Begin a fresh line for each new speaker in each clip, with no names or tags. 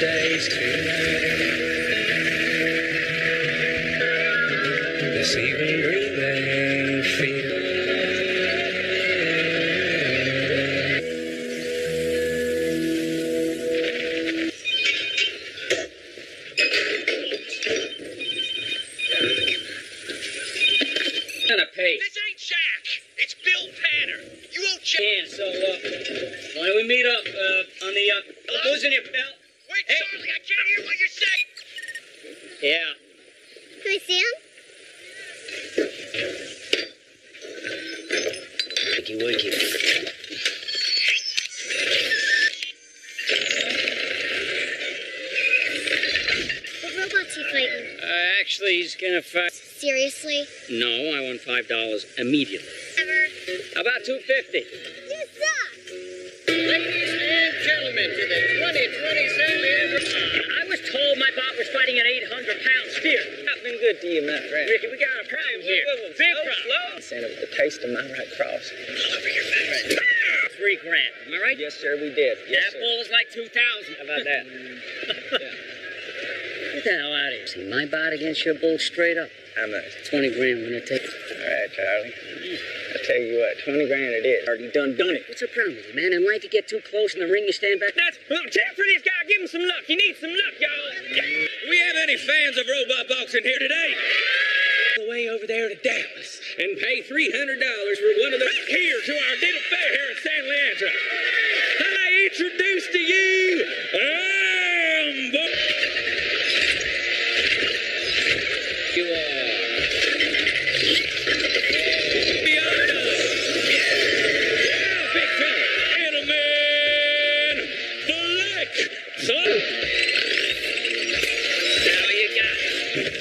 days tonight. This even breathing feel.
Gonna pay.
This ain't Jack. It's Bill Tanner. You owe Jack.
Yeah, so, why don't we meet up, on the, who's in your belt?
Wait, hey. Charlie, I can't hear what you're saying.
Yeah.
Can I see him?
Wakey, wakey.
What robot's he fighting?
Actually, he's gonna fight.
Seriously?
No, I want $5 immediately.
Ever?
How about $2.50?
You suck!
Ladies and gentlemen, to the 2020 San Leandro. I was told my bot was fighting an 800-pound steer. Happening good to you, my friend. Ricky, we got a problem here. Big problem.
Sent it with the taste of my right cross.
All over your face.
$3 grand. Am I right?
Yes, sir, we did. Yes,
That bull is like 2,000. How about that? Get the hell out of here. See, my bot against your bull straight up.
How much?
20 grand when it takes.
All right, Charlie. I'll tell you what, 20 grand it is. Already done it.
What's the problem with you, man? In life, you get too close in the ring, you stand back. That's cheer for this guy. Give him some luck. He needs some luck, y'all.
Do we have any fans of robot boxing here today?
Way over there to Dallas and pay $300 for one of the here to our little fair here in San Leandro. I introduce to you,
You are.
Yeah, big fella, and a man black. Son.
Now you got it.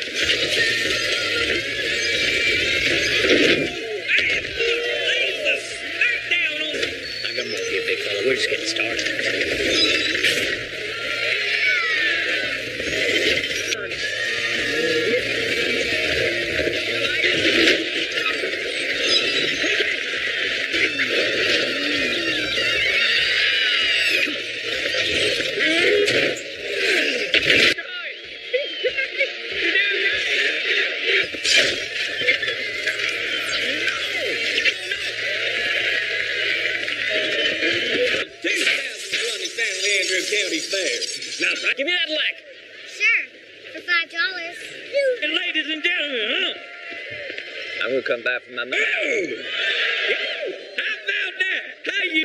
I got more for you, big fella. We're just getting started.
County Fair. Now,
Give me that leg.
Sure. For $5.
and ladies and gentlemen, huh? I'm gonna come back for my money. How about that? How you?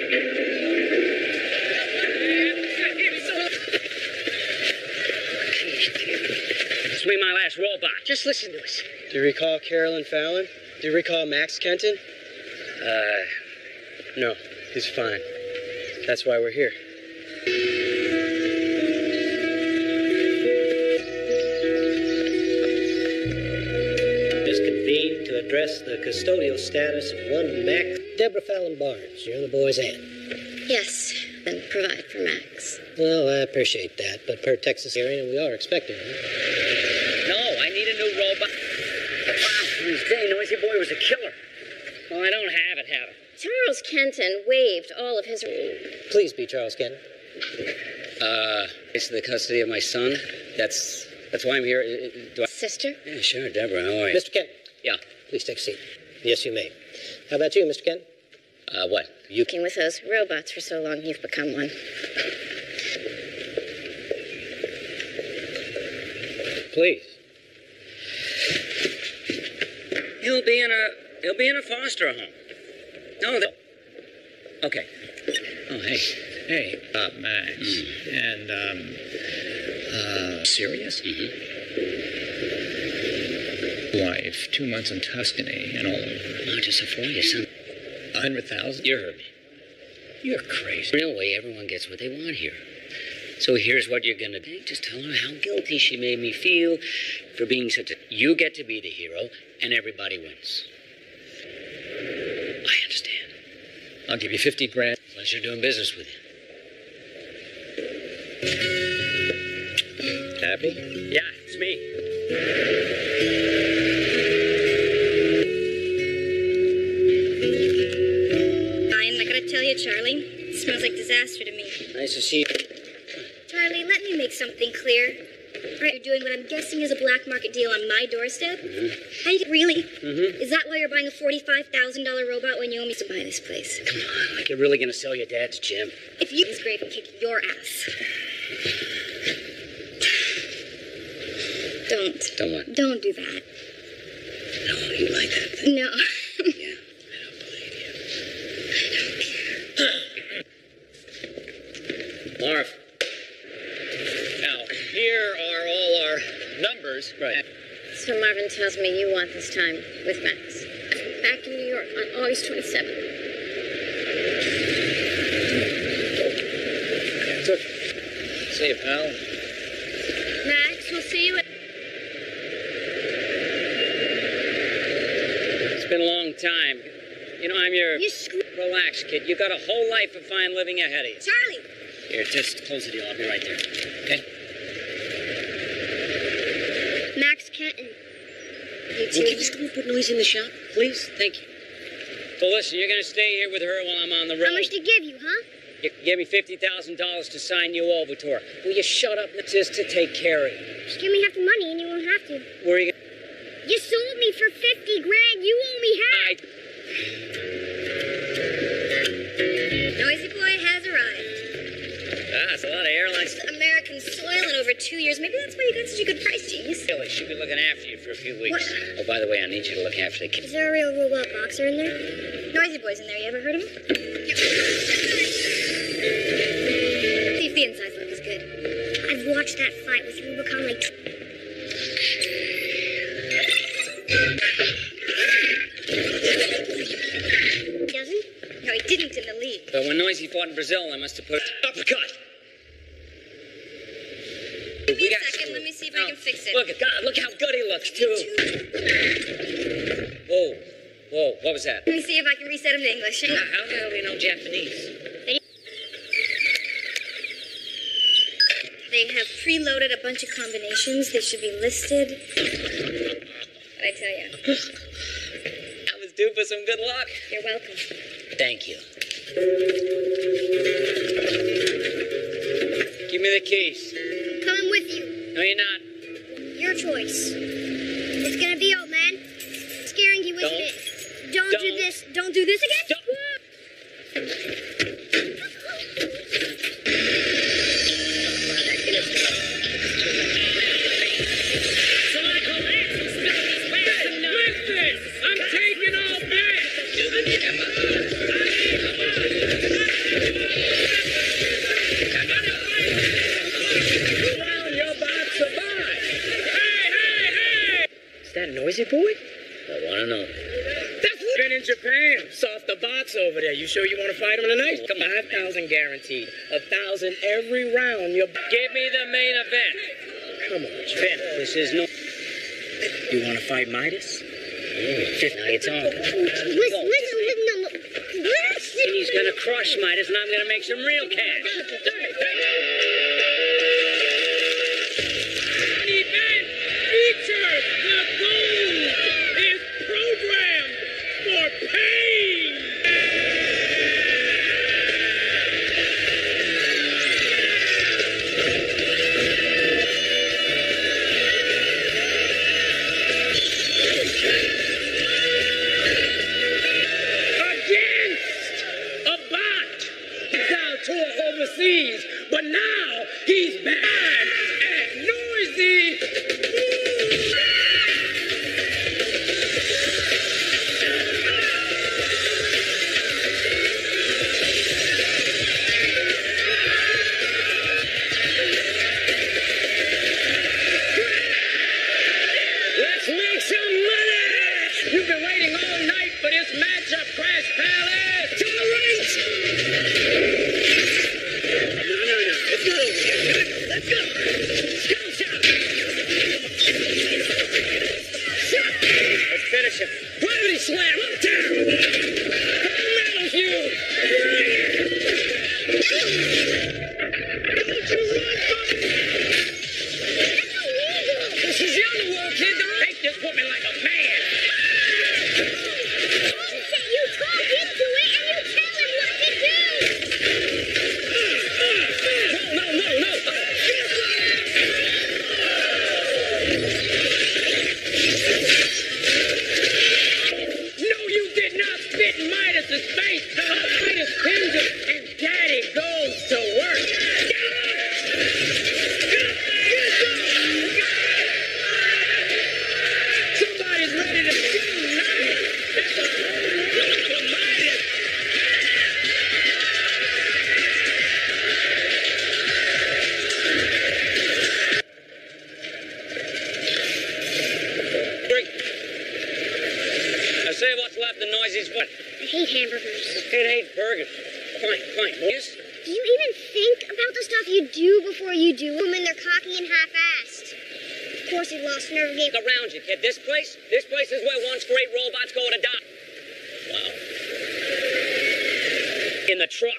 This will be my last robot. Just listen to us.
Do you recall Carolyn Fallon? Do you recall Max Kenton? No, he's fine. That's why we're here.
Is convened to address the custodial status of one Max. Deborah Fallon Barnes, you're the boy's aunt.
Yes, and provide for Max.
Well, I appreciate that, but per Texas hearing, we are expecting him.
No, I need a new robot. This day, noisy boy was a killer. Oh, I don't have it.
Charles Kenton waived all of his...
Please be Charles Kenton.
It's the custody of my son. That's why I'm here. Do I...
Sister?
Yeah, sure, Deborah. How are you?
Mr. Kenton.
Yeah.
Please take a seat. Yes, you may. How about you, Mr. Kenton?
What? You...
Working with those robots for so long, you've become one.
Please.
He'll be in a foster home. No, okay. Oh, hey.
Hey, Max. And, serious? Wife, 2 months in Tuscany, and all.
No, just a for you, son.
100,000?
You heard me.
You're crazy.
Real way, everyone gets what they want here. So here's what you're gonna do. Just tell her how guilty she made me feel for being such a... You get to be the hero, and everybody wins. I understand.
I'll give you 50 grand.
Pleasure doing business with you.
Happy?
Yeah, it's me.
I'm not gonna tell you, Charlie. It smells like disaster to me.
Nice to see you.
Charlie, let me make something clear. Are you doing what I'm guessing is a black market deal on my doorstep? How you really? Is that why you're buying a $45,000 robot when you owe me to buy this place?
Come on, like you're really gonna sell your dad's gym?
If you was great and kick your ass. Don't.
Don't what?
Don't do that.
No, you like that thing?
No.
Yeah, I don't believe you. Marv.
Now, here are all our numbers.
Right.
So Marvin tells me you want this time with Max. Back in New York on August 27th.
See you, pal.
Max, we'll see you at...
It's been a long time. You know, I'm your...
You screw...
Relax, kid. You got a whole life of fine living ahead of you.
Charlie!
Here, just close the deal. I'll be right there. Okay?
Max Kenton. You
Can you
too.
just put noise in the shop, please? Thank you.
So listen, you're going to stay here with her while I'm on the road.
How much to give you, huh?
You give me $50,000 to sign you over to her. Will you shut up just to take care of you?
Just give me half the money and you won't have to.
Where are you going
You sold me for $50 grand. You owe me half. Noisy boy has arrived.
That's a lot of airlines.
American soil in over 2 years. Maybe that's why you got such a good price, Genius.
Really, she'll be looking after you for a few weeks.
What?
Oh, by the way, I need you to look after the kids.
Is there a real robot boxer in there? Noisy boy's in there. You ever heard of him? See if the inside look is good. I've watched that fight with Rubicon like... Doesn't? No, he didn't in the league.
But when Noisy fought in Brazil, I must have put uppercut.
Give me a second. Let me see if I can fix it.
Look, God, look how good he looks, too. Whoa. Whoa, what was that?
Let me see if I can reset him to English. Hang on.
How the hell do you know Japanese?
They have preloaded a bunch of combinations. They should be listed. I tell you.
I was due for some good luck.
You're welcome.
Thank you. Give me the keys.
Coming with you.
No, you're not.
Your choice. It's gonna be old man. Scaring you, isn't it? Don't do
Don't.
this. Don't do this again.
Listen! I'm taking all back! Well, you're about to buy. Hey!
Is that Noisy Boy? I want to know.
That's been in Japan. Soft the bots over there. You sure you want to fight him tonight? Come on, 5,000 guaranteed. 1,000 every round. You
Give me the main event.
Come on, Finn. This is no...
You want to fight Midas?
Now you're talking.
Listen.
And he's gonna crush Midas, and I'm gonna make some real cash.
Event features the gold is programmed for pain. Against a bot. He's on tour overseas, but now he's back at Noisy. Let's make some money! You've been waiting all night for this matchup, Crash Palace! To the right! No. It's not over yet. Let's go! Come, shot!
Let's finish him.
Gravity slam! Up down! Metal Hugh! Don't you run, This is the underworld, kid. Don't take this woman like a man.
You talk into it and you tell him what to do.
No.
is what?
I hate hamburgers.
This kid hates burgers. Fine. Yes?
Do you even think about the stuff you do before you do them, and they're cocky and half-assed? Of course, he lost nerve game.
Look around you, kid. This place is where once great robots go to die. Wow. In the truck.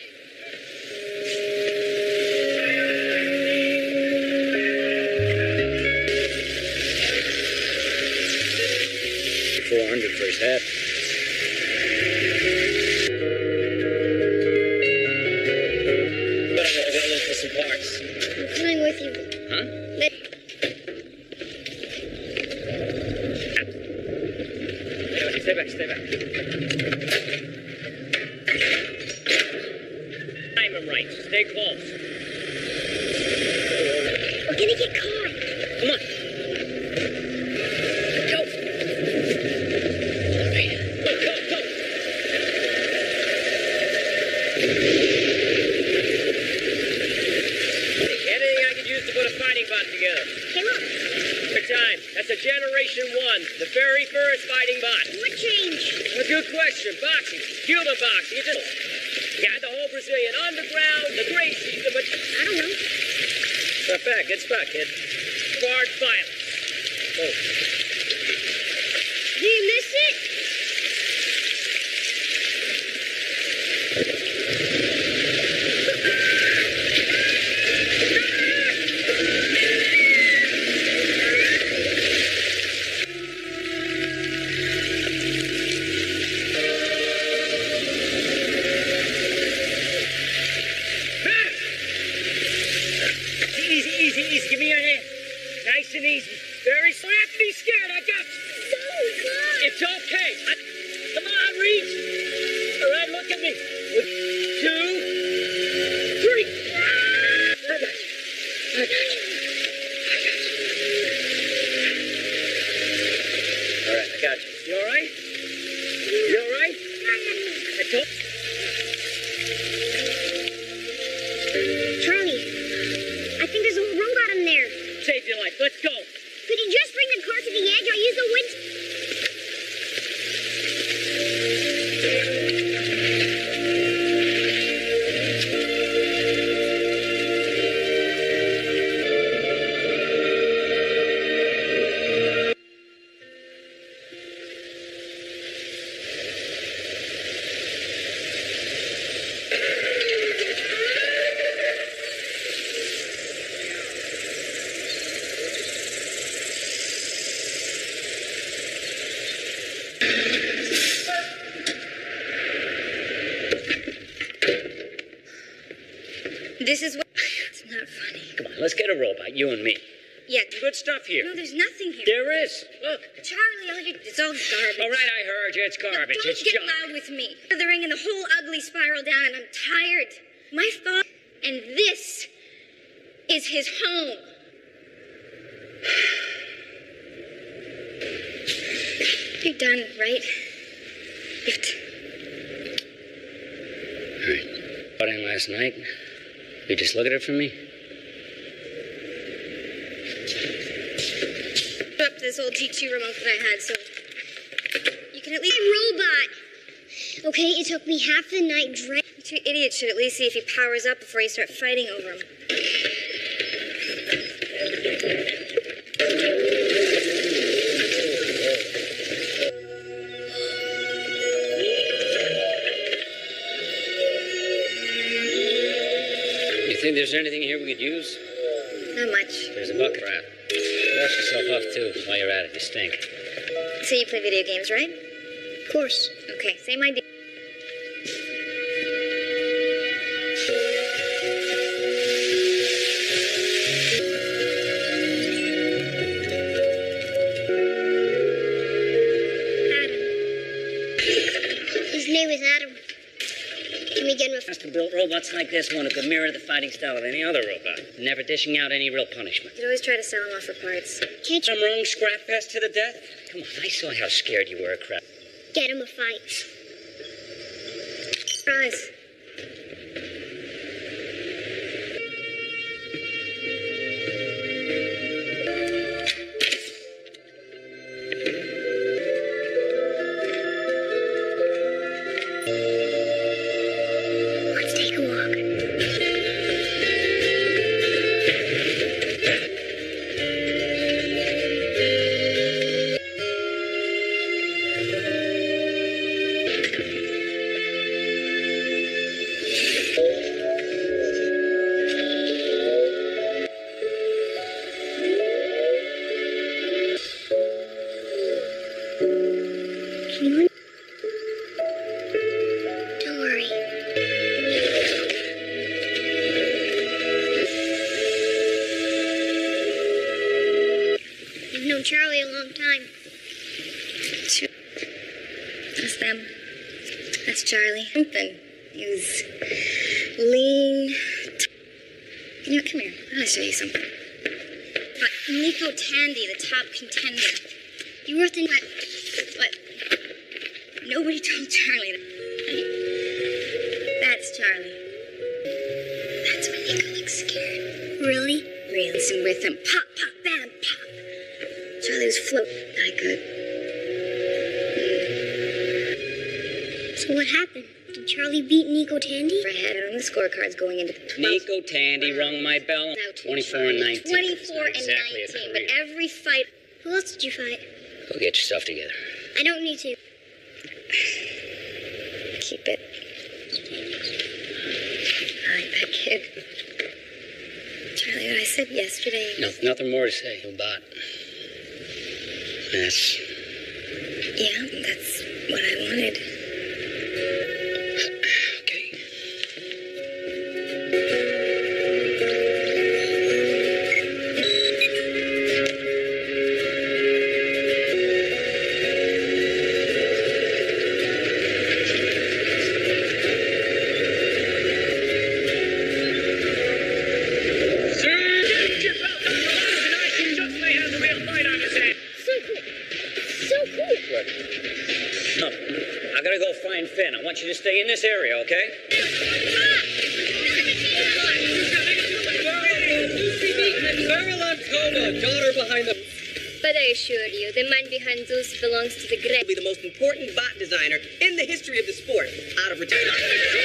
$400 for his head. But I'm gonna go look for some parts.
I'm coming with you.
Huh? Stay back. Time him right. Stay close.
We're gonna get caught.
Come on. Go. All right. Go. Anything I could use to put a fighting bot together?
Hey, look.
Good time. That's a Generation 1, the very first fighting bot.
What changed?
A good question. Boxing. Cuban boxing. You got the whole Brazilian underground, the Gracies, the...
I don't know.
Good spot, kid. Guard violence. Oh.
Do you miss it?
Easy. Give me your hand. Nice and easy. Very slow. You have to be scared. I got you.
So good.
It's okay. Come on, reach. All right, look at me. 1, 2, 3. I got you. All right, I got you. You all right? You all right? I told
Charlie, I think there's a robot in there.
Save your life. Let's go.
Could you just bring the car to the edge? I'll use the wind.
This is what... It's not funny.
Come on, let's get a robot, you and me.
Yeah.
Good stuff here.
No, there's nothing here.
There is. Look.
Charlie, it's all garbage.
All right, I heard you. It's garbage.
Don't
It's
get
junk.
loud with me. The ring and the whole ugly spiral down, and I'm tired. My thought, and this is his home. You're done, right?
Got in last night. You just look at it for me.
Up this old G2 remote that I had, so you can at least robot.
Okay, it took me half the night
You two idiots should at least see if he powers up before you start fighting over him.
You think there's anything here we could use?
Not much.
There's a bucket. Crap. Wash yourself off, too, while you're at it. You stink.
So you play video games, right?
Of course.
Okay, same idea.
His name is Adam. Can we get him a...
Custom-built robots like this one who could mirror the fighting style of any other robot, never dishing out any real punishment.
You'd always try to sell him off for parts.
Can't you
Some wrong scrap fest to the death? Come on, I saw how scared you were of crap.
get him a fight?
Surprise. That's them. That's Charlie. Something. He was lean. You know, come here. I want to show you something. But Nico Tandy, the top contender. You were thinking, but nobody told Charlie that. That's Charlie. That's when Nico looks scared. Really? Really. Listen with him. Pop, pop, bam, pop. Charlie was floating. I could.
So what happened? Did Charlie beat Nico Tandy?
I had it on the scorecards going into the 12th.
Nico Tandy rung my bell.
Now to
24 and 19.
24 and
Exactly a
19. But
career.
every fight.
Who else did you fight?
Go get yourself together.
I don't need to.
Keep it. I like that kid. Charlie, what I said yesterday.
No, nothing more to say about this.
Yeah, that's what I wanted.
Okay. No, I gotta go find Finn. I want you to stay in this area, okay?
Daughter behind the...
But I assure you, the man behind Zeus belongs to the
Will
great.
be the most important bot designer in the history of the sport. Out of retirement.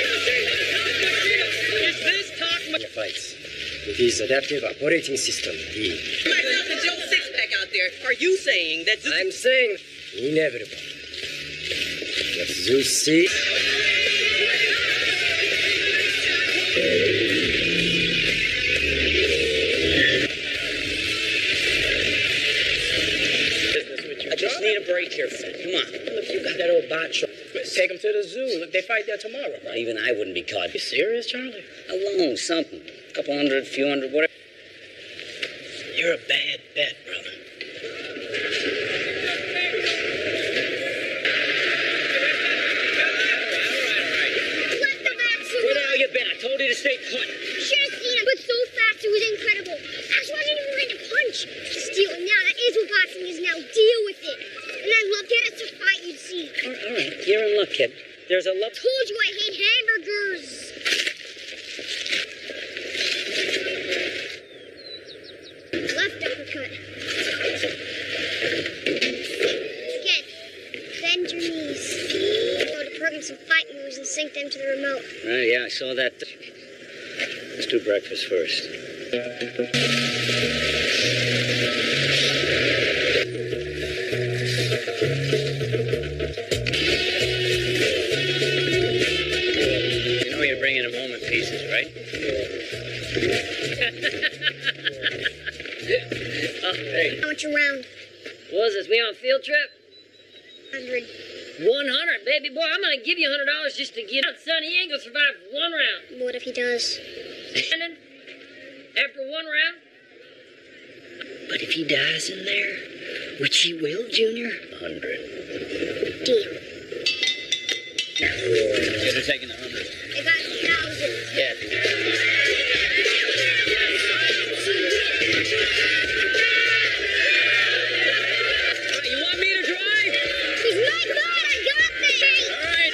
Is this talk
Your fights. With his adaptive operating system, he...
Myself and Joe Sixpack out there, are you saying that Zeus...
I'm saying inevitable. What Zeus sees...
I just need a break here, Finn. Come on.
Look, you got that old bot show. Take him to the zoo. Look, they fight there tomorrow.
Well, even I wouldn't be caught.
You serious, Charlie?
Alone, something. A couple hundred, few hundred, whatever.
You're a bad bet, brother.
Let the vaccine.
Where the hell you been? I told you to stay put.
Should have seen him, but so fast it was incredible. That's why I didn't even land a punch. Steal him now. That is what boxing is now. Deal with it. And I'd love to get us to fight, you'd see.
All right, you're in luck, kid. There's a love...
Told you I hate hamburgers. Left uppercut. Again. Bend your knees. Go to program some fight moves and sync them to the remote.
Right, yeah, I saw that. Let's do breakfast first. You know you're bringing him home in pieces, right? Oh, hey.
How much a round?
What was this? We on a field trip?
100.
100, baby boy. I'm gonna give you $100 just to get out, son. He ain't gonna survive one round.
What if he does?
And then, after one round? But if he dies in there, which he will, Junior, 100.
Deal.
Should have taken the 100.
I got 1,000.
Yeah. You want me to drive?
He's my God. I got this.
All right.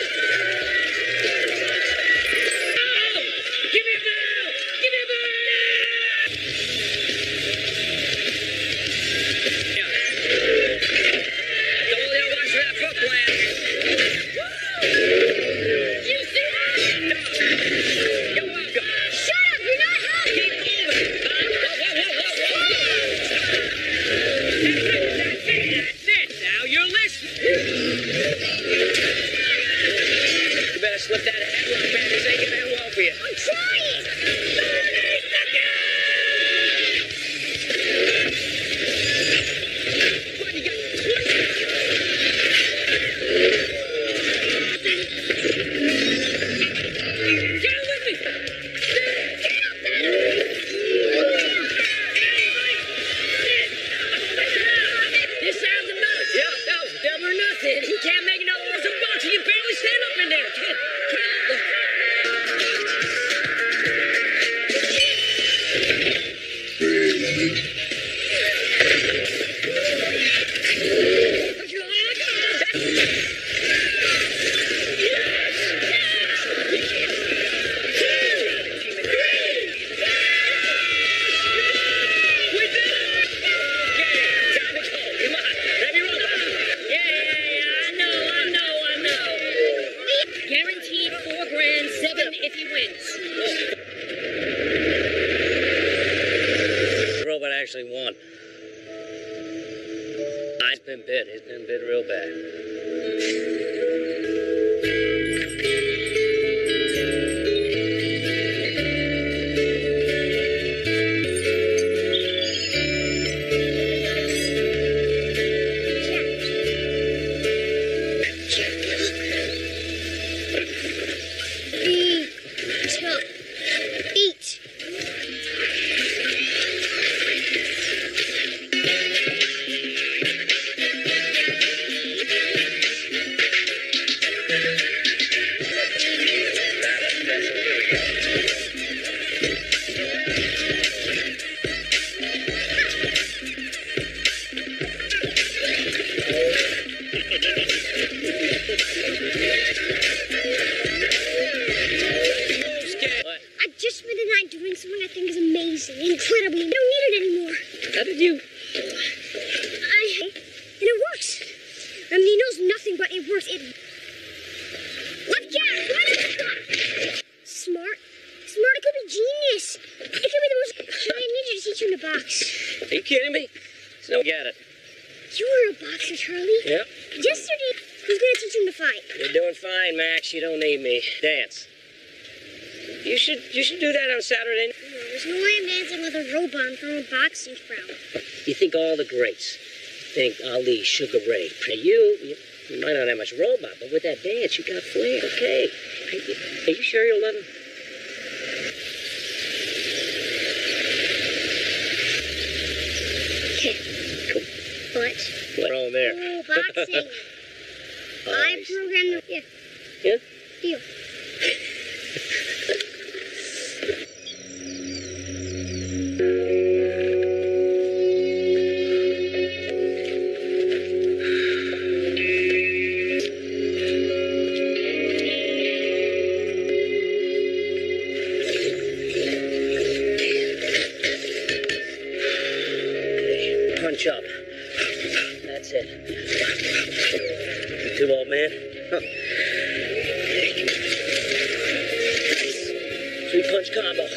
Oh! Give me a bell! Give me a bell! Yeah. Don't let watch that foot plant. You see that? You're welcome.
Shut up. You're not helping.
Keep moving. That's it. Now you're listening. You better slip that headlock back. This ain't gonna end well for you.
I'm trying.
This sounds enough. Yeah, that was double or nothing. He can't make another one. It's a bunch of
actually won. He's been bit. He's been bit real bad.
Incredibly, I don't need it anymore.
How did you?
And it works. I mean, he knows nothing, but it works. Left jab, smart. It could be genius. It could be the most giant ninja to teach you in a box.
Are you kidding me? So get it.
You were a boxer, Charlie.
Yep.
Yesterday, who's gonna teach him to fight?
You're doing fine, Max. You don't need me. Dance. You should do that on Saturday.
No, there's no way I'm dancing with a robot from a boxing crowd.
You think all the greats think Ali, Sugar Ray. Now you might not have much robot, but with that dance, you got flair. Okay. Are you sure you'll let him?
What?
What's wrong there?
Oh, boxing. I programmed the...
Yeah?
Deal.
Punch up. That's it. You too, old man? Huh. Nice. 3-punch combo.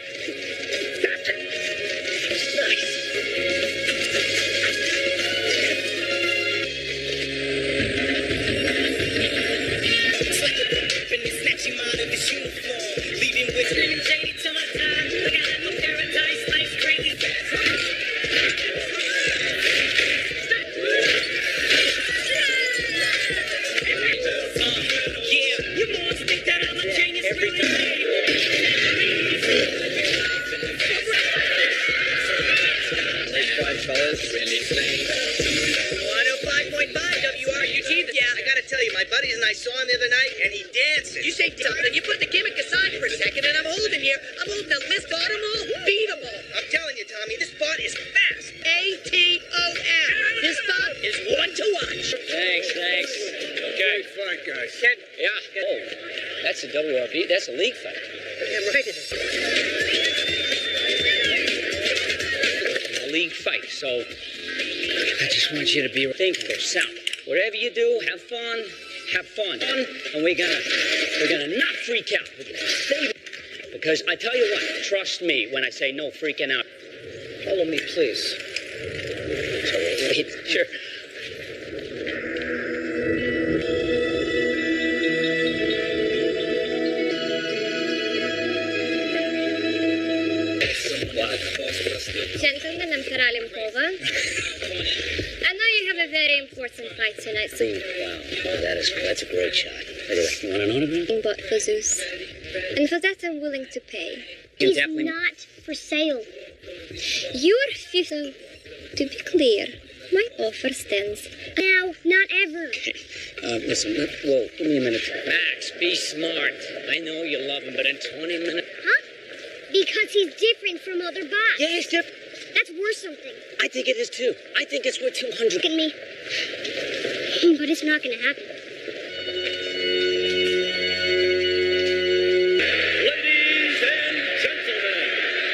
My buddies and I saw him the other night, and he dances. You say something, you put the gimmick aside for a second, and I'm holding the lift automobile, beatable. I'm telling you, Tommy, this spot is fast. A-T-O-M. This spot is one to watch.
Thanks. Okay.
Great fight, guys.
Yeah. Oh, that's a WRB. That's a league fight.
Yeah, right.
A league fight. So I just want you to be thinking yourself. Whatever you do, have fun. And we're gonna not freak out. We're gonna save it. Because I tell you what, trust me when I say no freaking out. Follow me, please. Sure.
Gentlemen, I'm Karolyn Pova. I know you have a very important fight tonight, so...
Wow, that's a great shot. You want an autograph?
But for Zeus. And for that, I'm willing to pay.
You're
He's
definitely...
not for sale. You're 50. So, to be clear, my offer stands now, not ever.
Listen, whoa, give me a minute. Max, be smart. I know you love him, but in 20 minutes...
Huh? Because he's different from other bots.
Yeah, he's different.
That's worth something.
I think it is too. I think it's worth 200.
Look at me. But it's not going to happen.
Ladies and gentlemen,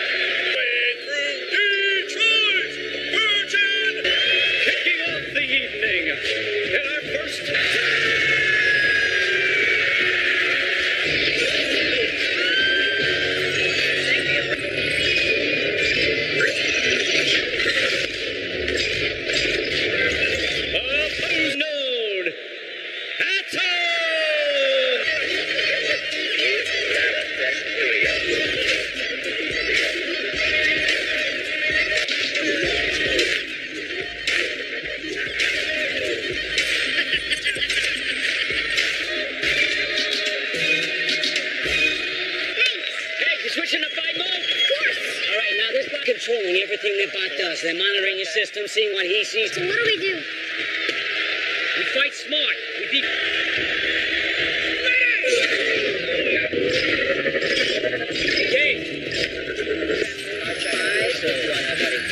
Detroit Virgin, kicking off the evening in our first...
switching to 5 mode?
Of course.
All right, now this bot controlling everything that bot does. They're monitoring your system, seeing what he sees.
So what do we do?
We fight smart. We beat... Okay. So, how about it?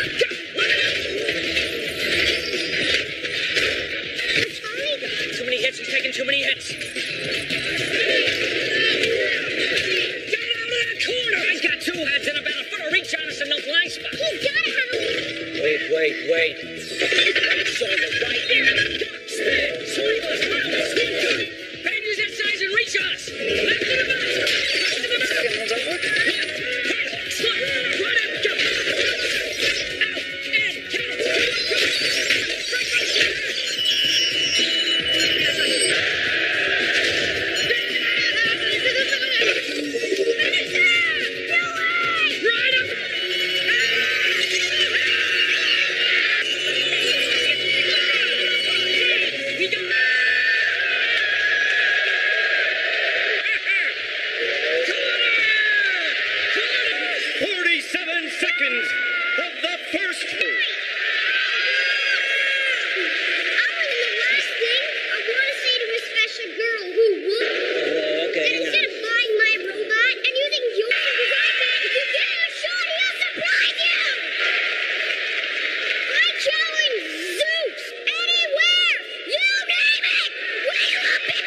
Too many hits. He's taking too many hits. Get out of that corner! He's got 2 heads and about a foot of reach on us and no blind spot.
He's gotta have a...
Wait. Saw the right there. Baby's that size and reach on us. Left to the back. Right to the back. Right hook, slide. Right up, jump. Out, in, count. Right up. We got
47 seconds of the first.
I was the last thing I want to say to a special girl who would.
Oh, okay.
And instead of buying my robot and using yours as iPad, if you give him a shot, he'll surprise you! I challenge Zeus anywhere! You name it! We'll up it!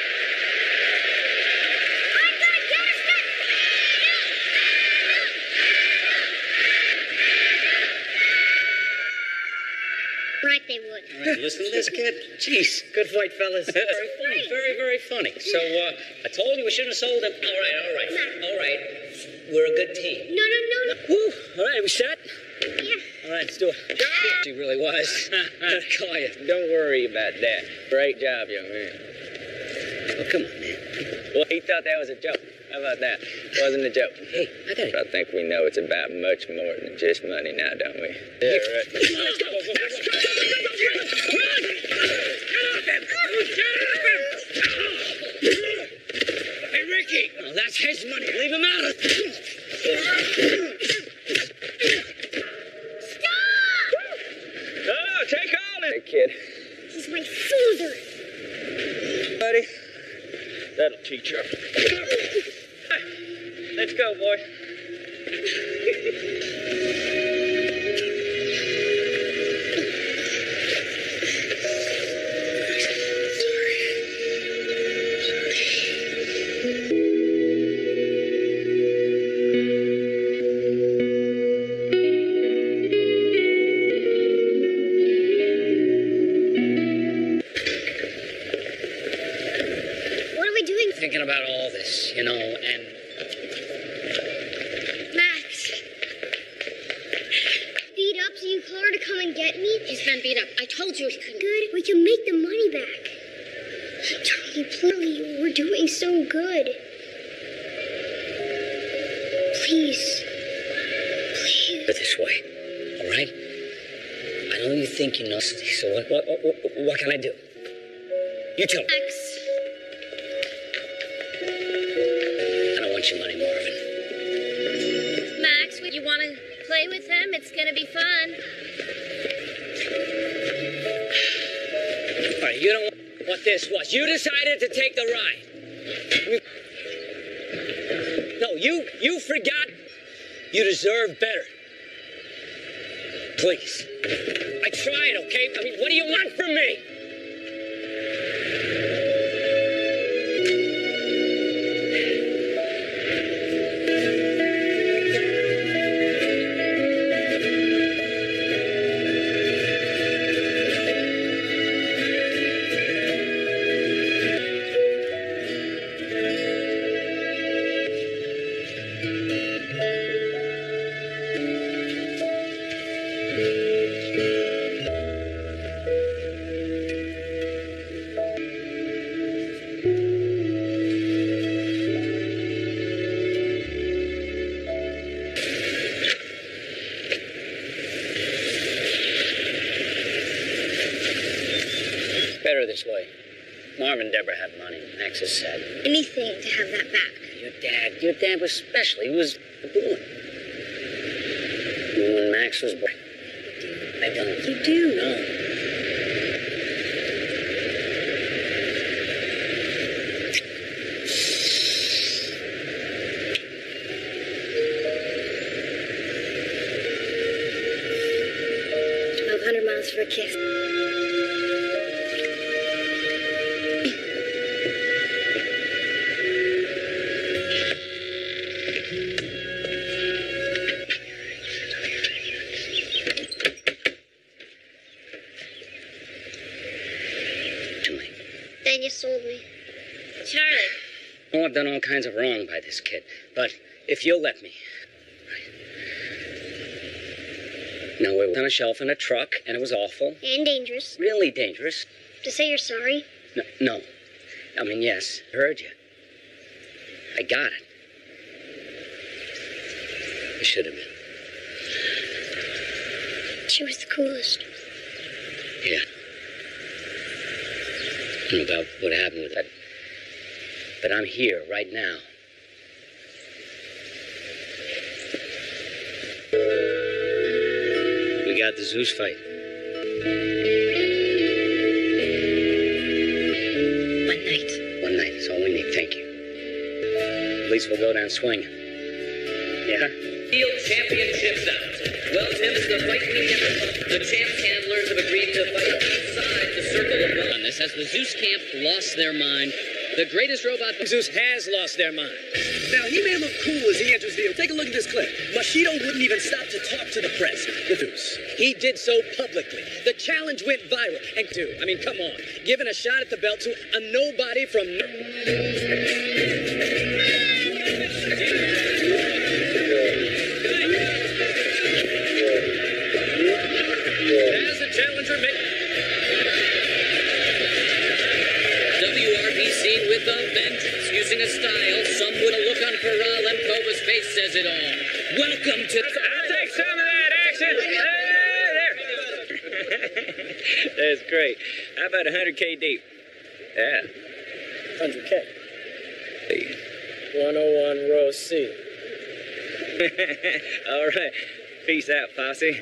I'm gonna get us that Right, they would.
All right, listen to this kid. Jeez, good fight, fellas. Very funny, very funny. So, I told you we shouldn't have sold him. All right. We're a good team.
No.
Whew. All right, we set?
Yeah.
All right, let's do it. She really was. Call you.
Don't worry about that. Great job, young man.
Oh, come on, man.
Well, he thought that was a joke. How about that? Wasn't a joke.
Hey, I got it.
I think we know it's about much more than just money now, don't we? Yeah, right.
Let's go. Run!
Hey, Ricky.
Oh, that's his money. Leave him out of it.
Oh, take all it. Hey, kid.
He's my father.
Buddy. That'll teach her. Let's go, boy.
What are we doing?
Thinking about all this, and
Max. Beat up so you call her to come and get me? He's been beat up. I told you he couldn't. Good. We can make the money back. Tony, please. We're doing so good. Please.
Put it this way, all right? I know you think you know, so what can I do? You tell me.
Max.
I don't want your money, Marvin.
Max, you want to play with him? It's going to be fun.
All right, you don't want what this was. You decided to take the ride. No, you forgot. You deserve better. Please. I tried, okay? I mean, what do you want from me?
Better this way. Marvin and Deborah have money. Max is sad.
Anything to have that back.
Your dad was special. He was a boy. When Max was born. I don't.
You do.
No.
For a kiss.
Then you sold me.
Charlie.
Oh, I've done all kinds of wrong by this kid, but if you'll let me. Now, we were on a shelf in a truck, and it was awful.
And dangerous.
Really dangerous.
To say you're sorry?
No. I mean, yes, I heard you. I got it. I should have been.
She was the coolest.
Yeah. I don't know about what happened with that. But I'm here right now. We got the Zeus fight. One night is all we need, thank you. At least we'll go down swinging. Yeah?
Field championships out. Well, Tim, the fight we the champs handlers have agreed to fight inside the circle of one. On this, as the Zeus camp lost their mind, the greatest robot
Zeus has lost their mind.
Now, he may look cool as he enters the... Take a look at this clip. Machido wouldn't even stop to talk to the press. The Zeus.
He did so publicly. The challenge went viral. And I mean, come on. Giving a shot at the belt to a nobody from... As the challenger
WRBC with a vengeance, using a style some would look on Peral and Kova's face says it all. Welcome to...
I'll take some of that action. There. That's great. How about 100K deep? Yeah.
100K. 101 row C.
All right. Peace out, posse.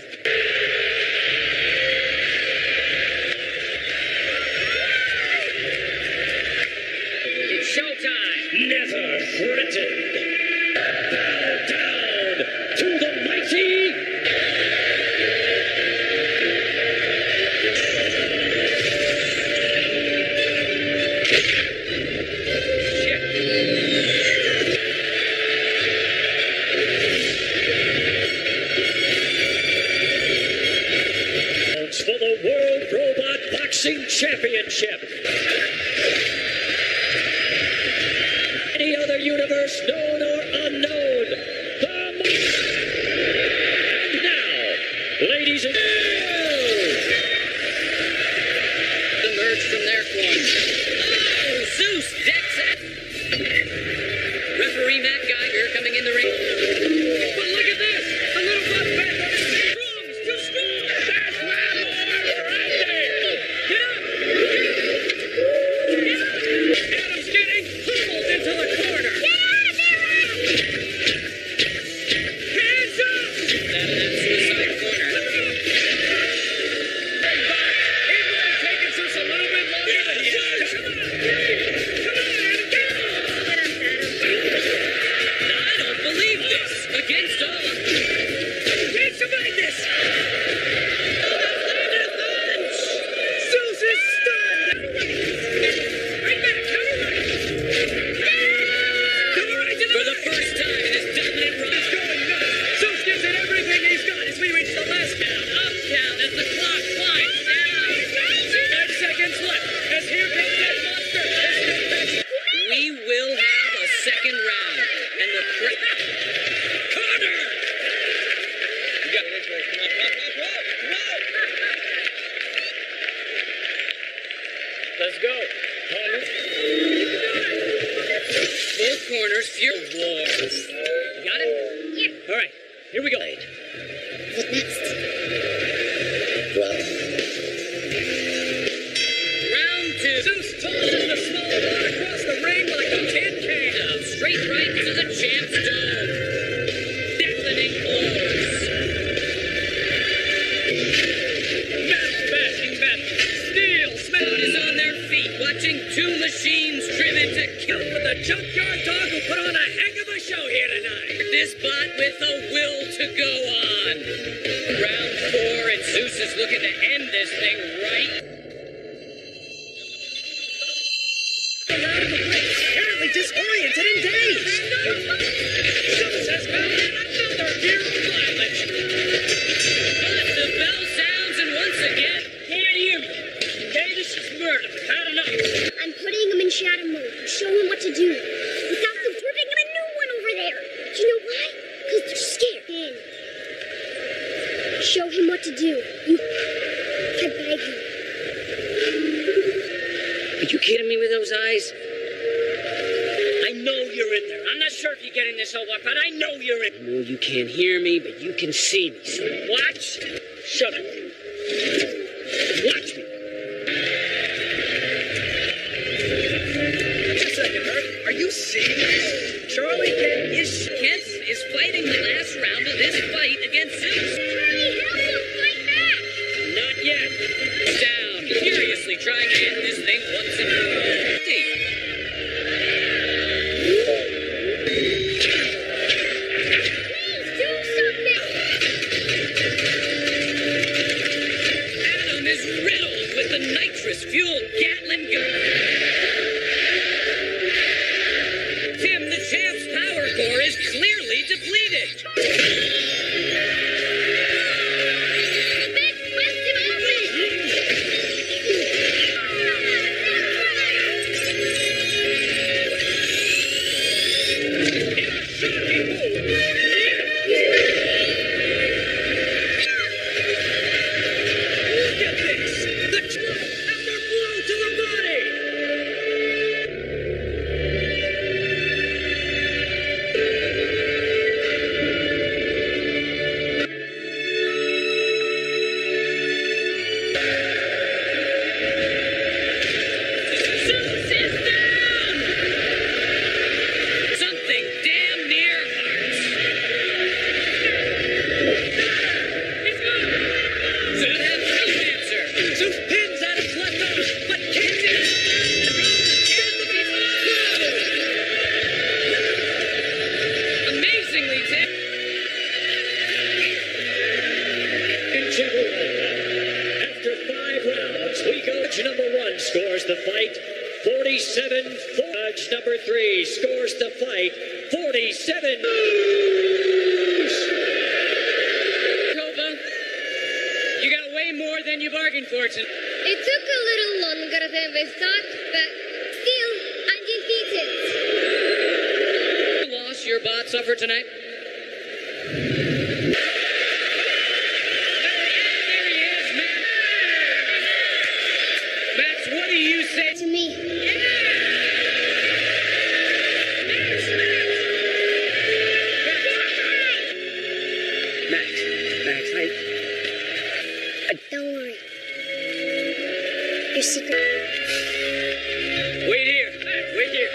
It's showtime.
Never threatened. Bow down to the mighty. For the World Robot Boxing Championship. Any other universe, known or unknown. And now, ladies and
Emerge from their corner. Oh, Zeus decks it. Referee Matt Geiger coming in the ring.
But look at this! A little butt back on his strong, too strong! That's my boy right there! Get up! Adam's getting pulled into the corner! Get out of there, Hands up!
Out of that suicide corner.
He might have taken Zeus a little bit longer than he has. Come on,
I don't believe this. Against all of them.
Take somebody this! Zeus is stunned! Right back, cover right! Cover right to the
For the first time in his dominant run.
He's going nuts! Zeus gives it everything he's got as we reach the last count.
Up, down, as the clock winds down.
5 seconds left as here comes that monster!
We will have a second round. And the
Connor!
You got it. Come on.
Let's go.
Both corners, fuel war. You got it?
Yeah.
All right, here we go.
What next?
Round two.
Zeus tosses the small ball across the ring like a tin can.
Straight two machines driven to kill for the junkyard dog who put on a heck of a show here tonight. This bot with a will to go on. Round 4, and Zeus is looking to end this thing right.
Apparently disoriented and dazed.
Zeus has found another hero mileage. But the bell sounds, and once again, can't hear me. Okay, this is murder. I've had enough.
I'm putting him in shadow mode. Show him what to do. Without them flipping him a new one over there. Do you know why? Because they're scared. Show him what to do. I beg you.
Are you kidding me with those eyes? I know you're in there. I'm not sure if you're getting this over, but I know you're in. I know you can't hear me, but you can see me. So watch. Shut up. Watch me.
Just a second, Herb. Are you serious? Charlie
Kent is fighting the last round of this fight against Zeus.
Charlie, help him fight back.
Not yet. Down, furiously trying to end this thing once and for all.
Please do something.
Adam is riddled with the nitrous-fueled Gatling gun. Tim the Champ's power core is clearly depleted.
Big twist him
Look at this! The 12 after blow to the body! Zeus is down! Something damn near hurts. He's gone! Zeus has no answer. Zeus pins at his left arm, but can't get it. And the people amazingly, Tim.
and gentlemen, after 5 rounds, we go. Judge number 1 scores the fight 47-4. Judge number 3 scores the fight 47.
Kova, you got way more than you bargained for tonight.
It took a little longer than we thought, but still undefeated.
The loss your bot suffered tonight? There he is, Matt. Max, what do you say
To me.
Max,
Don't worry. Your secret.
Wait here. Wait here.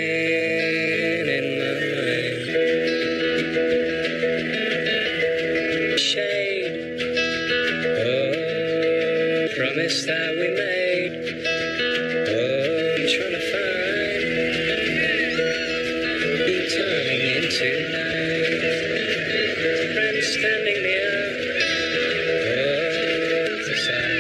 in my mind. Shade. Oh, promise that we made. Oh, I'm trying to find. Be turning into night. Friends standing near. Oh, the sun.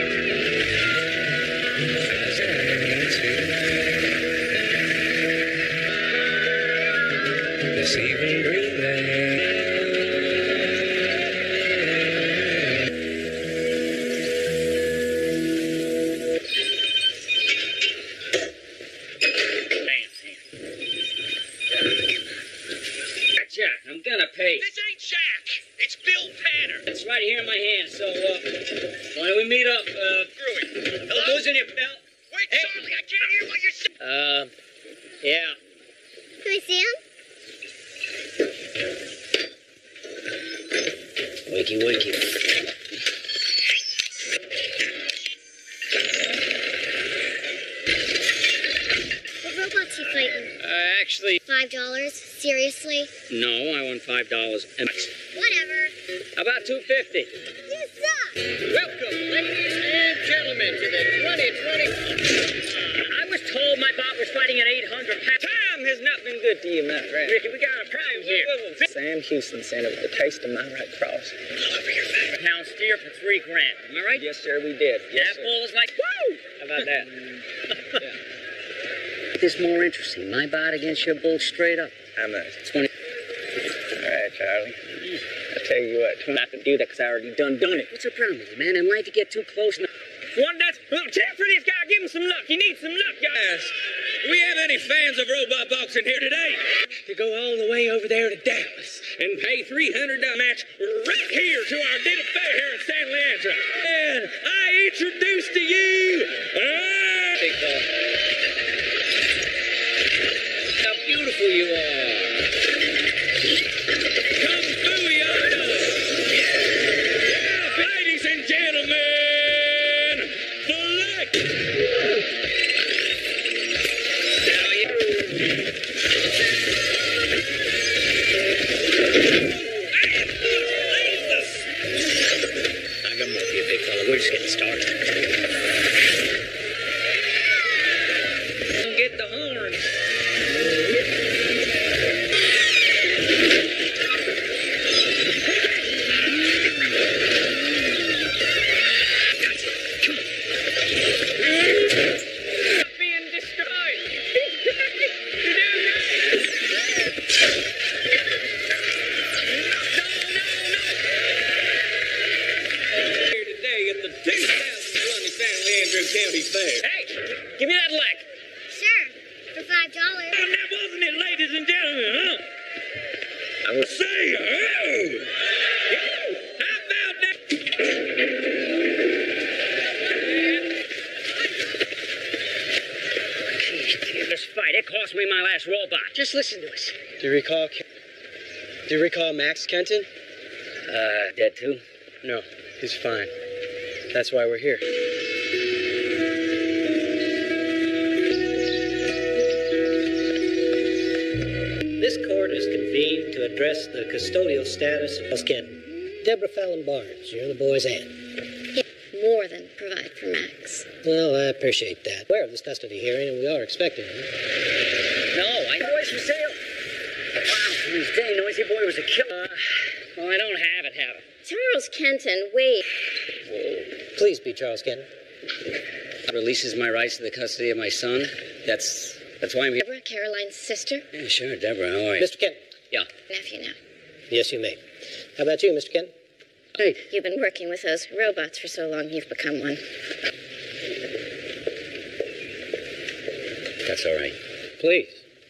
This even breathing.
Jack, I'm gonna pay.
This ain't Jack. It's Bill Tanner.
It's right here in my hand, so, why don't we meet up,
Screw it.
Hello? Who's in your belt?
Wait, Charlie, I can't hear what you're saying.
Yeah.
Can I see him?
Wakey, wakey.
What robots you fighting?
Actually,
$5? Seriously?
no, I won $5. And
Whatever.
about $2.50.
You suck.
Welcome, ladies and gentlemen, to the 2020. I was told my bot was fighting an 800-pound. Time has not been good to you, my friend. Ricky, we got a prize here.
Sam Houston sent it with a taste of my right cross.
Pound steer for $3 grand. Am I right?
Yes, sir, we did. Yes,
That
sir.
bull was like, woo! How about that?
This more interesting. My bot against your bull straight up.
How much?
20.
All right, Charlie. I tell you what, I'm not gonna do that because I already done it.
What's the problem with you, man? In life, you get too close.
One that's cheer for this guy. Give him some luck. He needs some luck, guys.
Do we have any fans of robot boxing here today? To go all the way over there to Dallas and pay $300 match right here to our dental fair here in San Leandro. And I introduce to you,
Big fella. How beautiful you are.
Kung Fu Yano. Yeah, ladies and gentlemen, select.
I'm with you, big fella. We're just getting started.
Don't get the horn. Being destroyed.
Here today at the 2020 San Leandro County Fair.
Hey, give me that leg.
Sure. For $5.
And that wasn't it, ladies and gentlemen, huh?
I was
Say, oh! How about that?
This fight, it cost me my last robot. Just listen to us.
Do you recall Max Kenton?
Dead too?
No, he's fine. That's why we're here.
This court is convened to address the custodial status of Miss Kenton. Deborah Fallon Barnes, you're the boy's aunt.
More than provide for Max.
Well, I appreciate that. We're aware of this custody hearing, and we are expecting him.
No, I boys for sale. Wow, this day noisy boy was a killer. Well, I don't have it.
Charles Kenton, wait.
Please be Charles Kenton.
Releases my rights to the custody of my son. That's why I'm here.
Deborah, Caroline's sister.
Yeah, sure, Deborah. How are you?
Mr. Kenton.
Yeah.
Nephew now.
Yes, you may. How about you, Mr. Kenton?
Hey.
You've been working with those robots for so long, you've become one.
That's all right.
Please.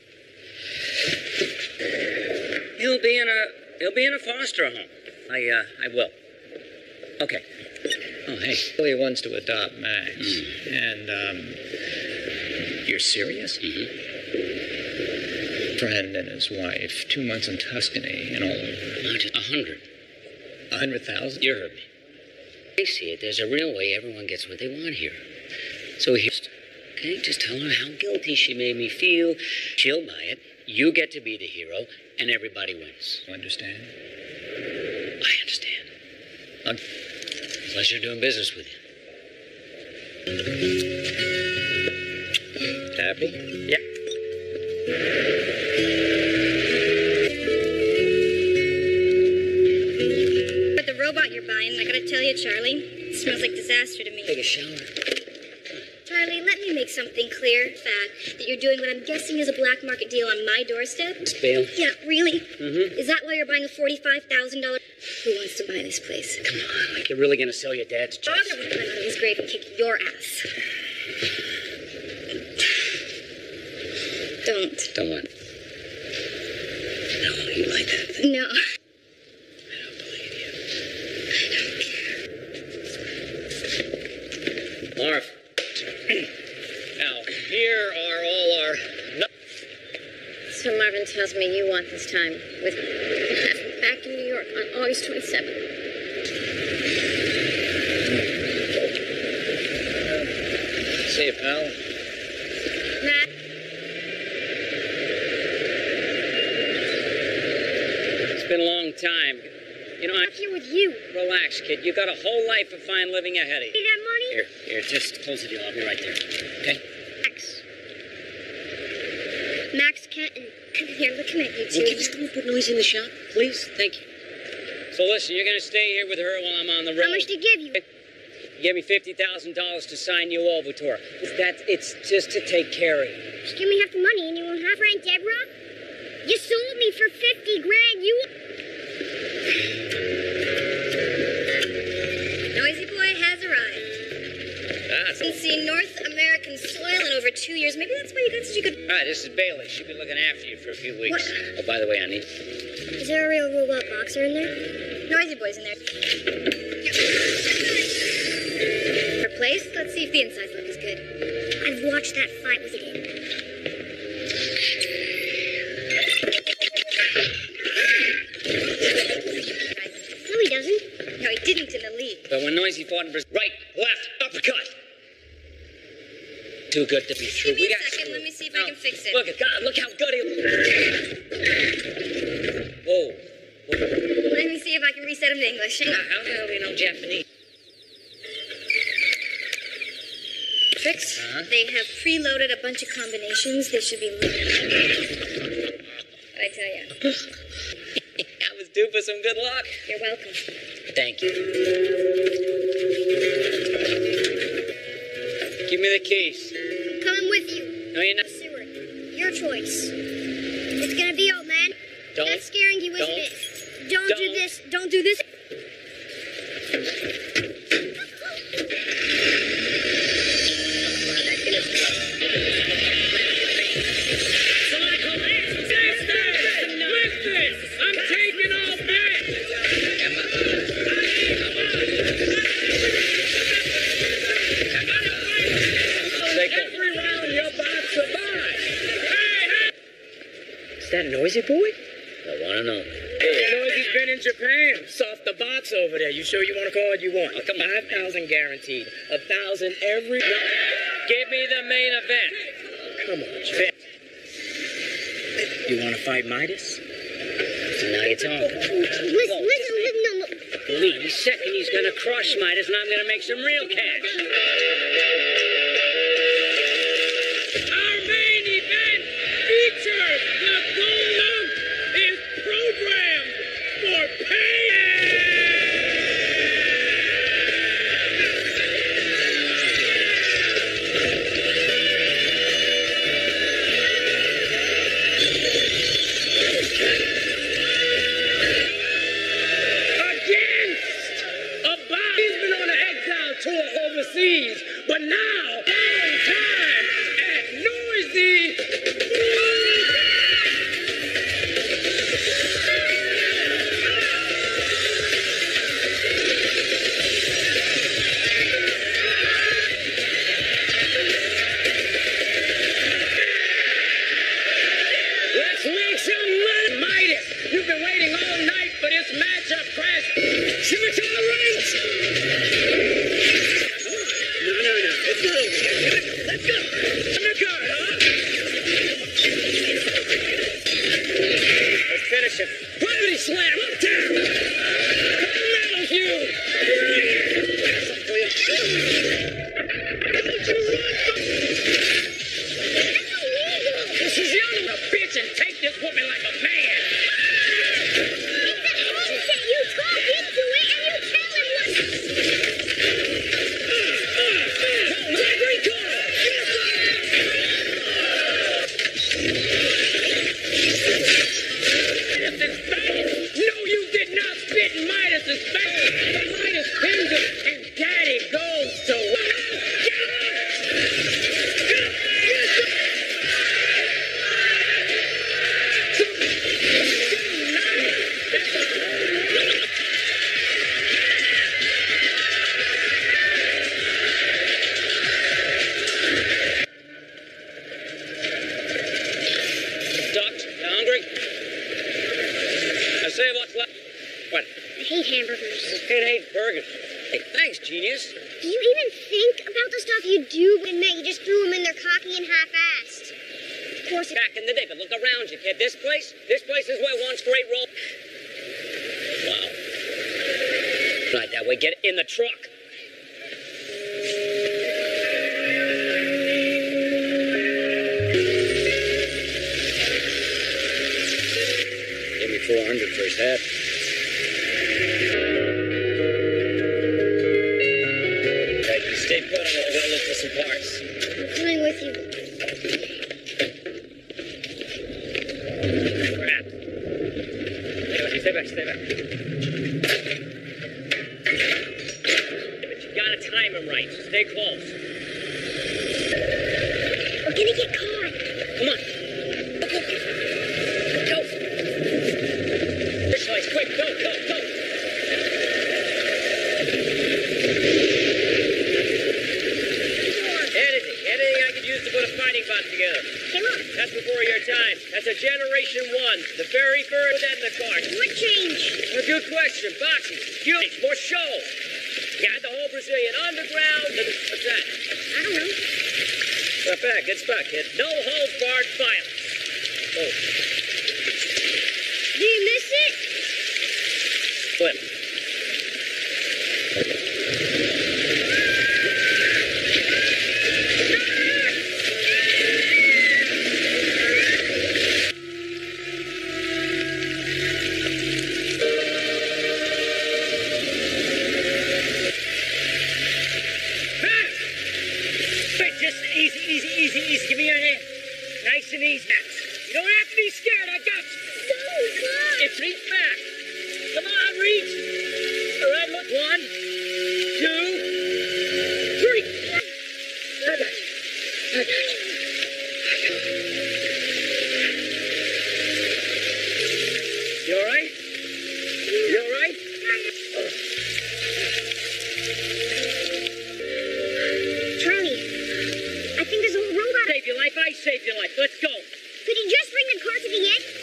He'll be in a foster home. I will. Okay. Oh, hey.
Billy wants to adopt Max. And, you're serious?
Mm-hmm.
Friend and his wife, 2 months in Tuscany and all over.
100.
100,000?
You heard me. I see it. There's a real way everyone gets what they want here. So here's Okay, just tell her how guilty she made me feel. She'll buy it. You get to be the hero, and everybody wins.
You understand?
I understand. Pleasure doing business with you. Happy?
Yeah.
But the robot you're buying, I gotta tell you, Charlie, it smells like disaster to me.
Take a shower.
Charlie, let me make something clear. That you're doing what I'm guessing is a black market deal on my doorstep.
Miss Bale.
Yeah, really?
Mm-hmm.
Is that why you're buying a $45,000? Who wants to buy this place?
Come on, like you're really gonna sell your dad's
I'm
chest?
gonna climb out of his grave and kick your ass. Don't.
Don't what? No, you like that thing.
No.
I don't believe you. Marv. Now, here are all our...
So Marvin tells me you want this time with back in New York on August 27th.
See you, pal.
Matt.
It's been a long time. You know,
I'm here with you.
relax, kid. You got a whole life of fine living ahead of you.
See that money?
Here, just close the deal. I'll be right there. Okay?
Max Kenton. Here, look at you two.
Can you stop putting noise in the shop, please? Thank you. So listen, you're going to stay here with her while I'm on the road.
How much to give you?
You give me $50,000 to sign you over to her. It's just to take care of you.
Just give me half the money and you won't have Frank Deborah? You sold me for 50 grand. You...
Noisy boy has arrived. Hasn't seen North American soil in over 2 years. Maybe that's why you got such a good...
All right, this is Bailey. She'll be looking after you for a few weeks.
What?
Oh, by the way, honey.
Is there a real robot boxer in there?
Noisy boy's in there. Our place? Let's see if the inside look is good.
I've watched that fight with him. No, he doesn't.
No, he didn't in the league.
But when Noisy fought in Brazil, right, left, uppercut. Too good to be true.
Give me
We
a
got
second. Let me see if I can fix it.
Look at God. Look how good he looks. Whoa.
Let me see if I can reset him to English. Hang on.
How the hell do you know Japanese?
Tricks?
Uh-huh.
They have preloaded a bunch of combinations. They should be... I tell ya.
I was due for some good luck.
You're welcome.
Thank you. Give me the keys.
Coming with you.
No, you're not.
Seward, your choice. It's gonna be old, man.
Don't.
That's scaring you, isn't
Don't.
it? Don't do
Don't.
this. Don't do this.
I'm taking off back. Every round you're about to survive.
Is that Noisy Boy? The one and only.
Noisy's been in Japan. Soft the box over there. You sure you want to call it you want?
Oh, come on.
5,000 guaranteed. 1,000 every...
Give me the main event.
Come on, Japan. You want to fight Midas?
So now you're talking.
Listen, no.
Lee, second he's gonna crush Midas, and I'm gonna make some real cash.
Our main event features the Golem is programmed for pain. Against a boss. He's been on an exile tour overseas, but now on time at Noisy. Let's make some money. Midas, you've been waiting all night for this matchup, Crash. Scimitar right. No. Let's go. Let's go.
Bishop. Gravity slam, uptown. Medals, you. This is the other bitch and take this woman like a man.
It's a headset. You talk into it and you tell him what.
No, you did not spit Midas's face. Midas pins it, and Daddy goes to. What?
I hate hamburgers.
Kid hates burgers. Hey, thanks, genius.
Do you even think about the stuff you do when you just threw them in there cocky and half-assed? Of course.
Back in the day, but look around you, kid. This place is where one straight roll. Wow. Right that way. Get in the truck. Give me 400 for his head. Stay put on it. We're gonna look for some parts.
I'm coming with you.
Crap. Stay back. But you gotta time him right. Stay close.
We're gonna get caught.
Come on. Go. This way, quick. Go. Anything I could use to put a fighting bot together.
Come on.
That's before your time. That's a Generation 1. The very first in the card.
What change?
A good question. Boxing. Huge. More show. You had the whole Brazilian underground. What's that?
I don't know.
Step back. Good spot, kid. No holds barred violence. Oh.
Do you miss it?
Flip. Easy. Give me your hand. Nice and easy. You don't have to be scared. I got you.
So good.
It's reach back. Come on, reach. All right, look. 1, 2, 3. I got you. You all right?
Charlie, I think there's a little robot.
Save your life. I saved your life. Let's go.
Could you just bring the car to the end?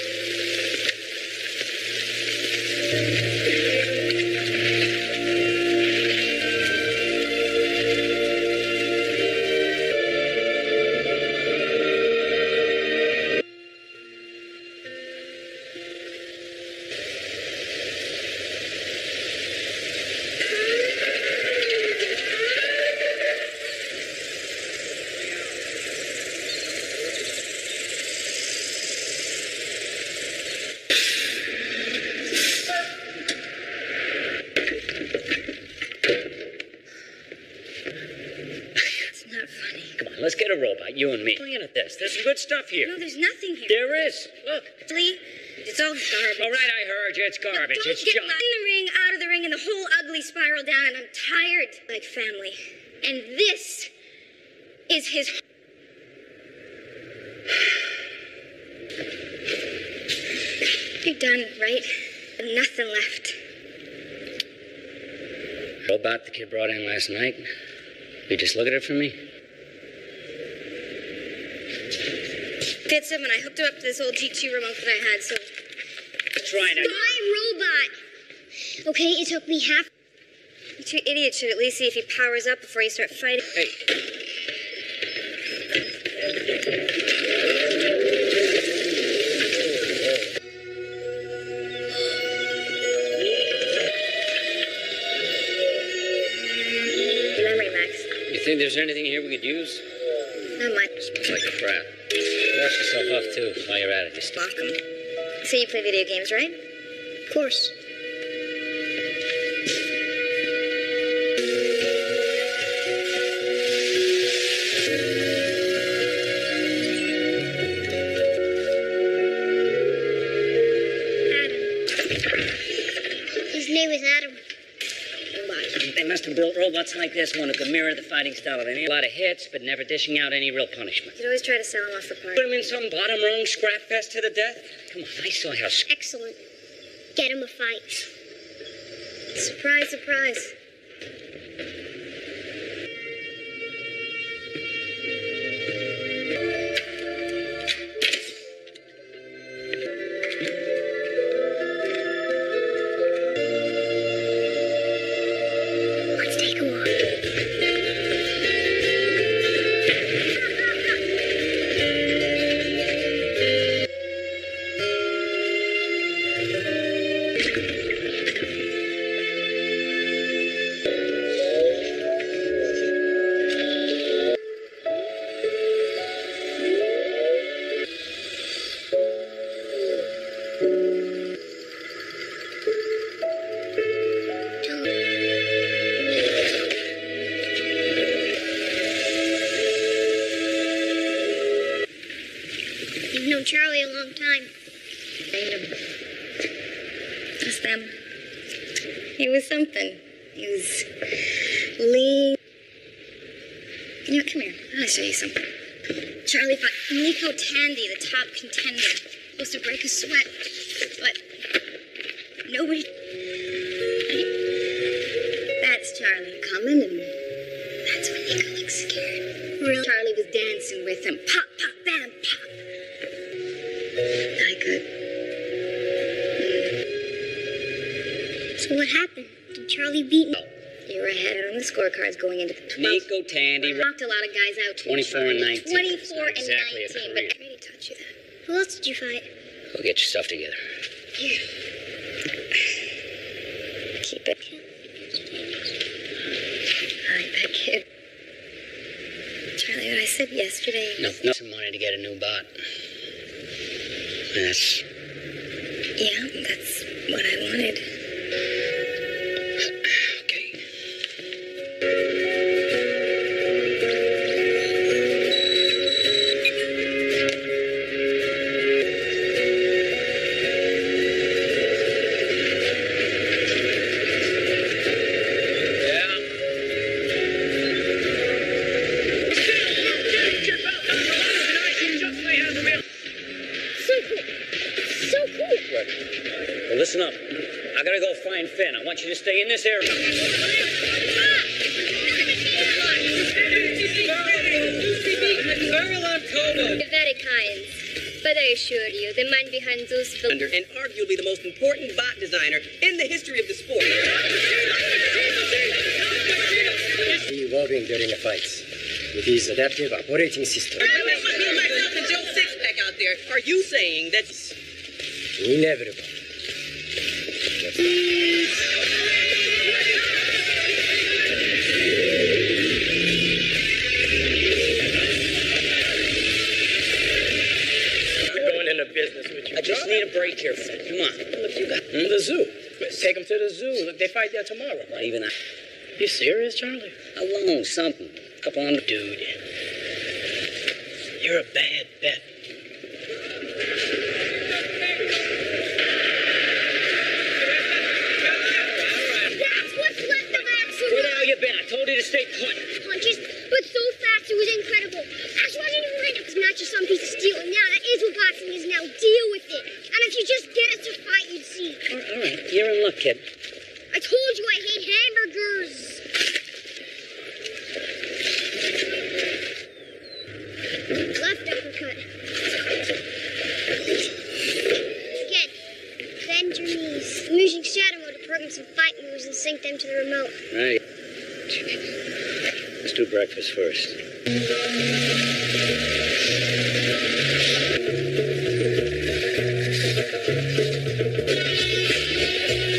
Let's get a robot, you and me. Look at this. There's some good stuff here.
No, there's nothing here.
There is. Look.
Actually, it's all garbage.
All right, I heard you. It's garbage.
Don't
It's
get
junk.
in the ring, out of the ring, and the whole ugly spiral down, and I'm tired like family. And this is his... You're done, right? Nothing left.
Robot the kid brought in last night. You just look at it for me.
Fits him, and I hooked him up to this old G2 remote that I had, so...
Trying to...
My robot. Okay, it took me half...
You two idiots should at least see if he powers up before you start fighting.
Hey. think there's anything here we could use?
Not much.
Smells like crap. Wash yourself off, too, while you're at it. Just
Lock 'em. So you play video games, right?
Of course.
His name is Adam.
They must have built robots like this one who could mirror the fighting style of any. A lot of hits, but never dishing out any real punishment.
You'd always try to sell them off the part.
Put him in some bottom rung scrap fest to the death? Come on, I saw how...
Excellent. Get him a fight.
Surprise, surprise.
Let's take a walk. You've known Charlie a long time.
Just them. He was something. He was lean. You know, come here. I'll show you something. Charlie fought Nico Tandy, the top contender. Supposed to break a sweat. But nobody... That's Charlie coming, and that's when Nico looks scared. Really? Charlie was dancing with him. Pop, pop, bam, pop. I could.
So what happened? Did Charlie beat me?
You were ahead on the scorecards going into the 12th.
Nico Tandy...
Knocked a lot of guys out, too.
24 and 19.
24 and
Exactly
19,
a
but
career.
I really taught you that.
Who else did you fight?
Go get your stuff together.
Here. Keep it. All right, that kid. Charlie, what I said yesterday.
No, some money to get a new bot. That's...
Yeah, that's what I wanted.
Okay.
So cool. So cool.
Well, listen up. I gotta go find Finn. I want you to stay in this area.
Very kind. But I assure you, the man behind those films...
And arguably the most important bot designer in the history of the sport.
Evolving during the fights with his adaptive operating system.
Me, myself, and Joe Sixpack out there. Are you saying that's...
Inevitable.
Going into business with you.
I just need a break here, Finn. Come on. Look, you got...
The zoo. Take them to the zoo. Look, they fight there tomorrow.
Not even a...
You serious, Charlie?
Alone, something. Couple on...
Dude, you're a bad bet.
That's what's left of Axel.
Where the hell you been? I told you to stay put.
Punches, but so fast it was incredible. Axel wasn't even lined up. It's not just some piece of steel. And now that is what boxing is now. Deal with it. And if you just get us to fight, you'd see.
All right. You're in luck, kid.
I told you I hate hamburgers. Left uppercut. Again. Bend your knees. I'm using shadow mode to program some fight moves and sync them to the remote.
Right. Let's do breakfast first.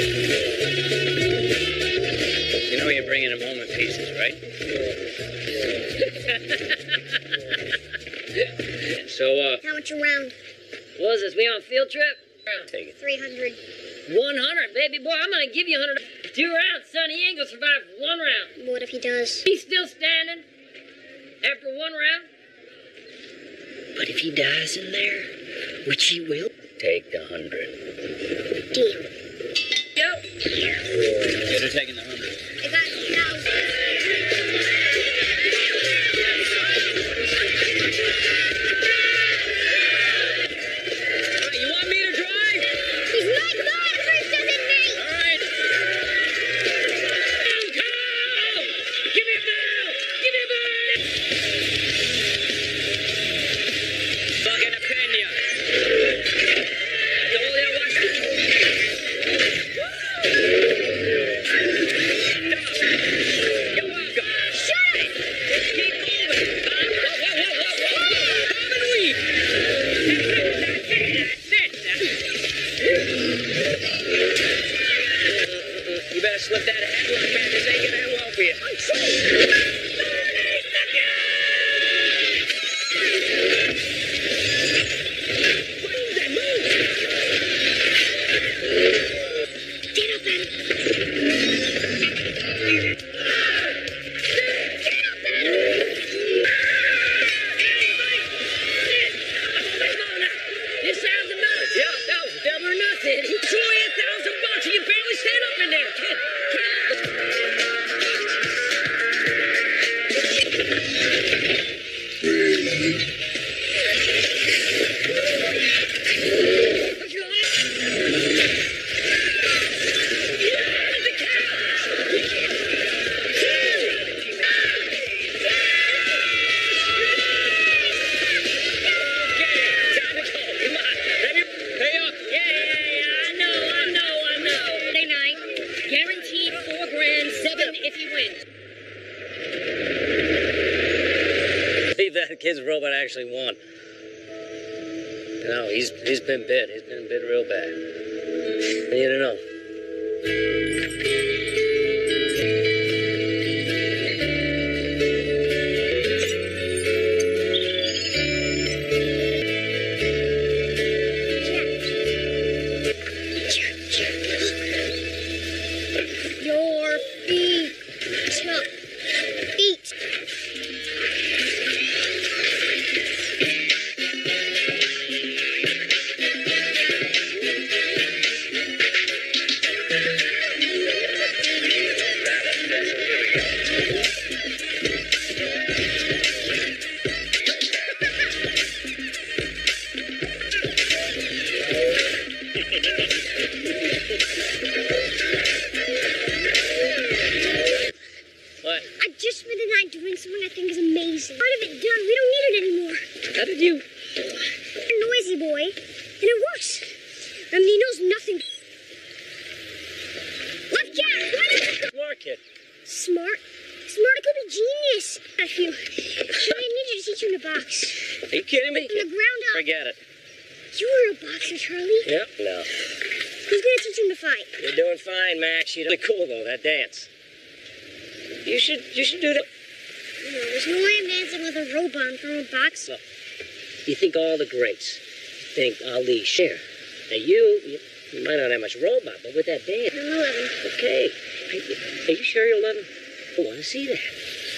You know you're bringing him home in pieces, right?
How much a round?
What is this? We on a field trip?
Take it.
300.
100, baby boy. I'm gonna give you 100. 2 rounds, son. He ain't gonna survive 1 round.
What if he does?
He's still standing after 1 round.
But if he dies in there, which he will,
Take the 100.
Deal.
Yep.
Get her taking the 100.
I got 1,000.
You want me to drive?
He's my God, first doesn't me.
All right. Come! Give me a bell! Give me a bell! Fucking a pena. That's all there was. You're welcome.
Shut up!
Keep moving. Whoa. Come and weep. You better slip that headlock back. This ain't gonna end well for you. I'm trying.
Get up, Adam.
This sounds about it. Yeah, that was double or nothing. $28,000 and you barely stand up in there, kid. Guaranteed $4 grand, 7 if you win.
believe that kid's robot actually won. No, he's been bit. He's been bit real bad. I need to know.
Your feet. Feet.
What?
I just spent the night doing something I think is amazing. Part of it done. We don't need it anymore.
How did you?
A noisy boy, and it works. I mean, he knows nothing. Left Jack, what?
Smart kid.
Smart? Smart, it could be genius. I feel. Charlie, I need you to teach him to box.
Are you kidding me?
From the ground up.
Forget it.
You were a boxer, Charlie.
Yep. No.
Who's gonna teach him to fight?
You're doing fine, Max. You're really cool though. That dance. You should do that.
No, there's no way I'm dancing with a robot in front of a box.
Look, you think all the greats think Ali share. Now you might not have much robot, but with that dance.
I'm 11.
Okay. Are you sure you're 11? I want to see that.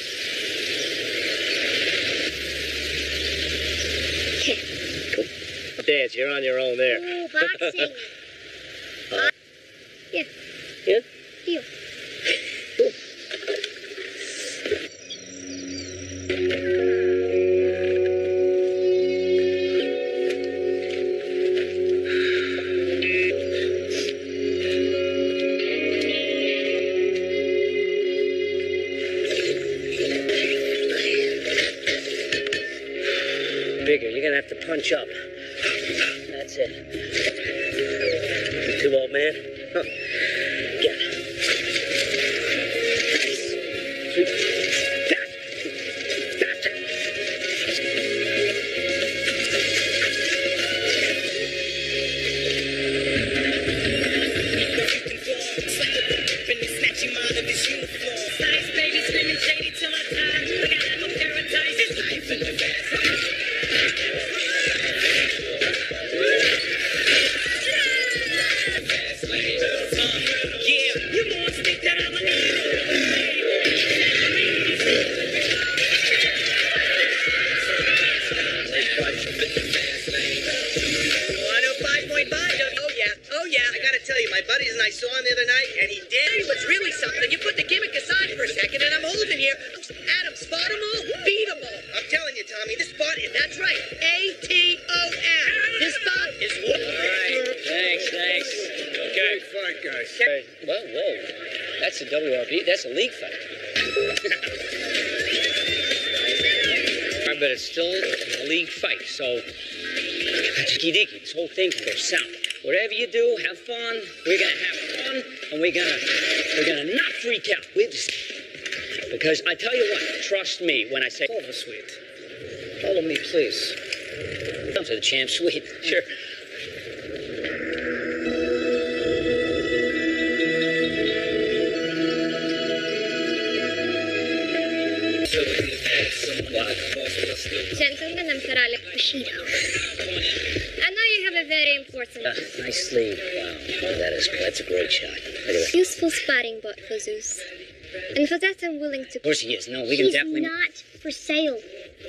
Cool. Dance, you're on your own there.
Oh, boxing. Yeah.
Yeah?
Deal.
Cool. Bigger, you're gonna have to punch up. That's it. Too old, man? Huh. Get it.
my buddies and I saw him the other night, and he did. He was really something. You put the gimmick aside for a second, and I'm holding here. Adam, spot them all, beat them all. I'm telling you, Tommy, this spot is, that's right, A-T-O-M. This spot is...
All right, thanks. Okay.
Great fight, guys.
Okay. Well, whoa. That's a WRB. That's a league fight. But it's still a league fight, so this whole thing can go south. Whatever you do, have fun. We're gonna have fun, and we're gonna not freak out. Because I tell you what, trust me when I say
Follow the suite. Follow me, please.
come to the champ suite. Sure.
Gentlemen, I'm Karalik Bushido. I know you have a very important...
Nice sleeve. Wow. Oh, that's a great shot. Look at that.
useful spotting bot for Zeus. And for that, I'm willing to...
Of course he is. No, we can definitely...
He's not for sale.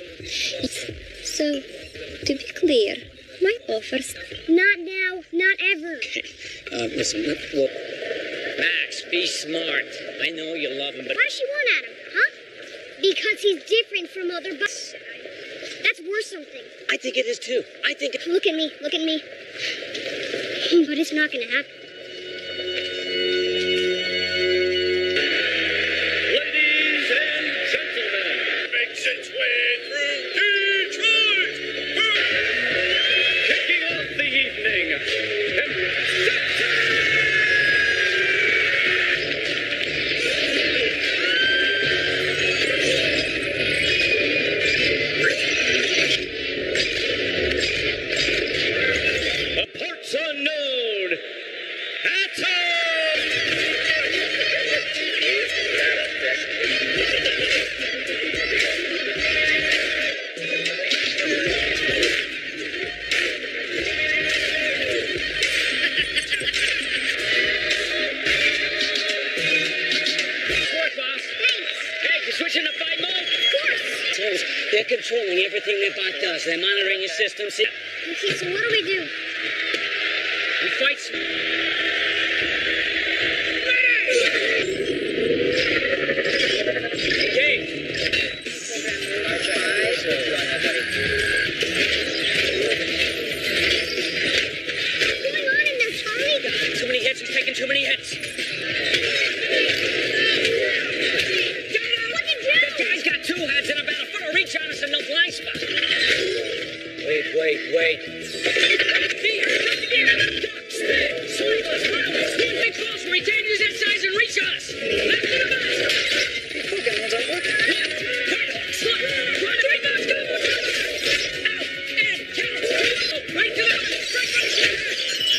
So, to be clear, my offer's... Not now, not ever.
Listen, look. Max, be smart. I know you love him, but...
Why she want Adam, huh? Because he's different from other bots. That's worth something.
I think it is too. I think...
Look at me. But it's not gonna happen.
Ladies and gentlemen, makes its way through Detroit. Kicking off the evening. Parts unknown.
Switching to fight mode? Of course. They're controlling everything that bot does. They're monitoring your system. See?
Okay, so what do we do?
We fight.
What's going on in there, Tommy?
Too many hits. He's taking too many hits. This guy's got two heads and about a foot of reach on us and no blind spot. Wait. Big balls where he can't use that size and reach on us. Left to the bottom. Fucking ones are working. Right hook, slip. Run, three box, go. Out, and counter. Right to the bottom.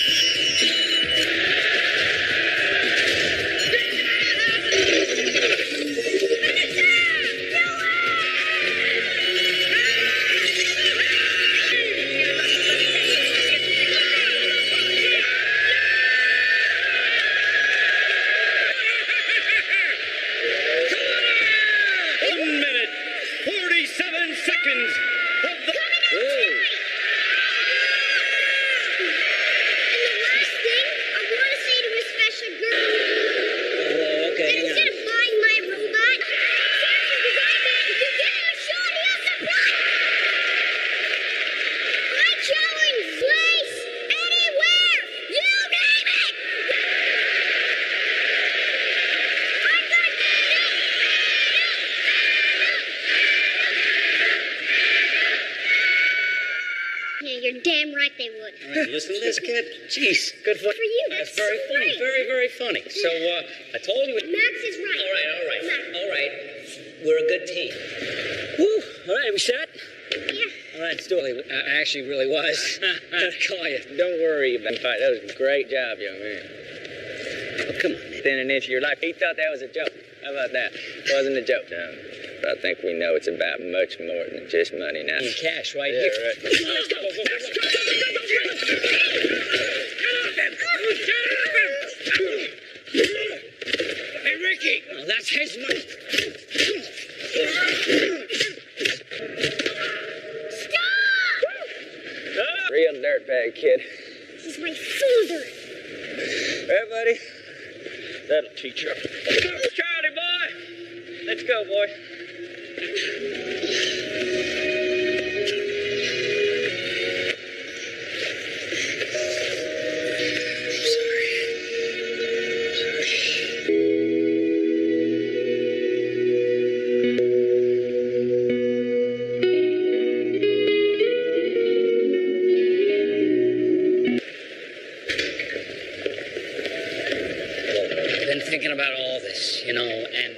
You're damn right they would.
All right, listen to this, kid. Jeez, good
for you.
That's very funny. Very, very funny. So, I told you.
Max is right.
All right. We're a good team. Whew. All right, we set?
Yeah.
All right, let's do it. I actually really was. I'll call you.
Don't worry about it. That was a great job, young man.
Oh, come on.
Within an inch of your life. He thought that was a joke. How about that? It wasn't a joke, Tom. But I think we know it's about much more than just money now.
In cash, right
Yeah,
here.
right.
Let's go.
Hey, Ricky!
Oh, that's his money.
Stop!
Real dirtbag kid.
This is my father.
Hey, buddy. That'll teach her. Charlie, boy. Let's go, boy.
Thinking about all this, you know, and...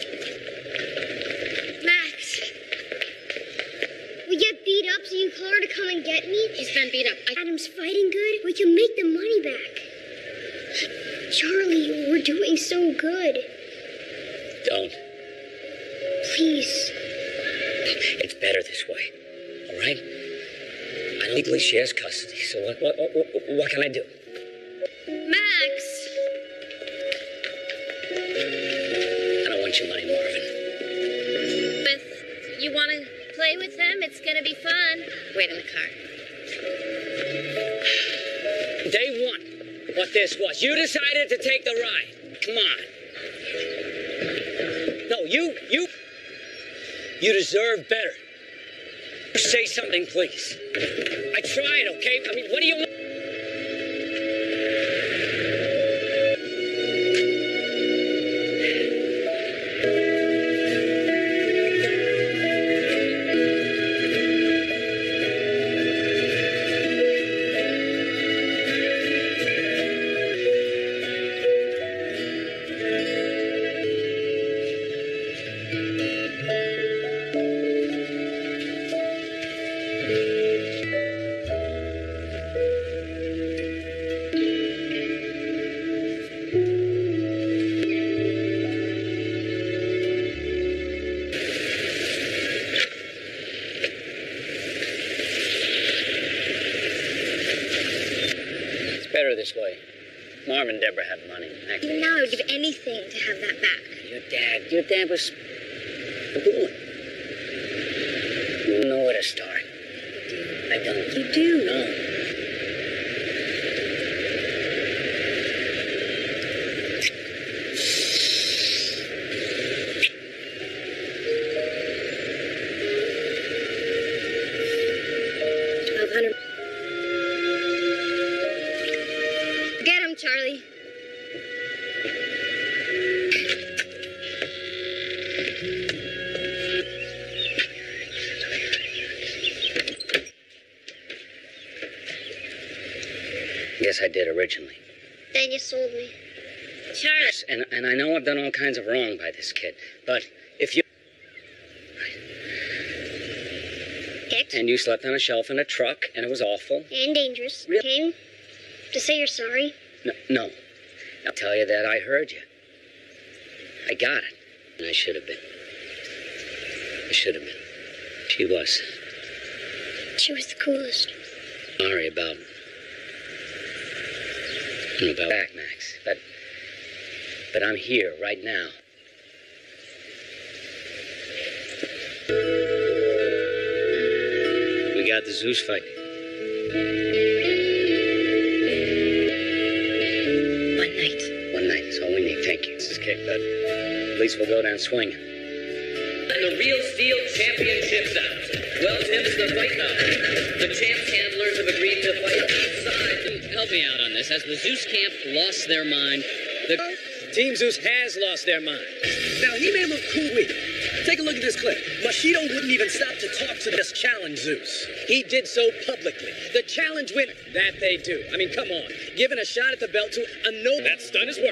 Max, we get beat up, so you call her to come and get me?
He's been beat up.
Adam's fighting good. We can make the money back. Charlie, we're doing so good.
Don't.
Please.
It's better this way, all right? I know legally she has custody, so what can I do?
Max!
Your money, Marvin.
You want to play with him? It's going to be fun. Wait in the car.
Day one, what this was. You decided to take the ride. Come on. No, you deserve better. Say something, please. I tried, okay? I mean, what do you want? This way. Marv and Deborah have money.
Now I would give anything to have that back.
Your dad was a good one. You don't know where to start. I don't.
You do.
No.
Charlie.
Yes, I did originally.
Then you sold me.
Charles. And I know I've done all kinds of wrong by this kid, but if you...
It?
And you slept on a shelf in a truck, and it was awful.
And dangerous.
Really?
Came to say you're sorry.
No. I'll tell you that I heard you. I got it. And I should have been. She was.
She was the coolest.
Sorry about back, Max. But I'm here right now. We got the Zeus fight. One night is all we need. Thank you. This is kick, bud. At least we'll go down swinging.
And the Real Steel Championship's out. Well, Tim's the fight now. The champ's handlers have agreed to fight outside.
Help me out on this. Has the Zeus camp lost their mind? The Team Zeus has lost their mind.
Now, he may look cool with you. Take a look at this clip. Machido wouldn't even stop to talk to this challenge Zeus.
He did so publicly. The challenge winner. That they do. I mean, come on. Giving a shot at the belt to a no... That's done his work.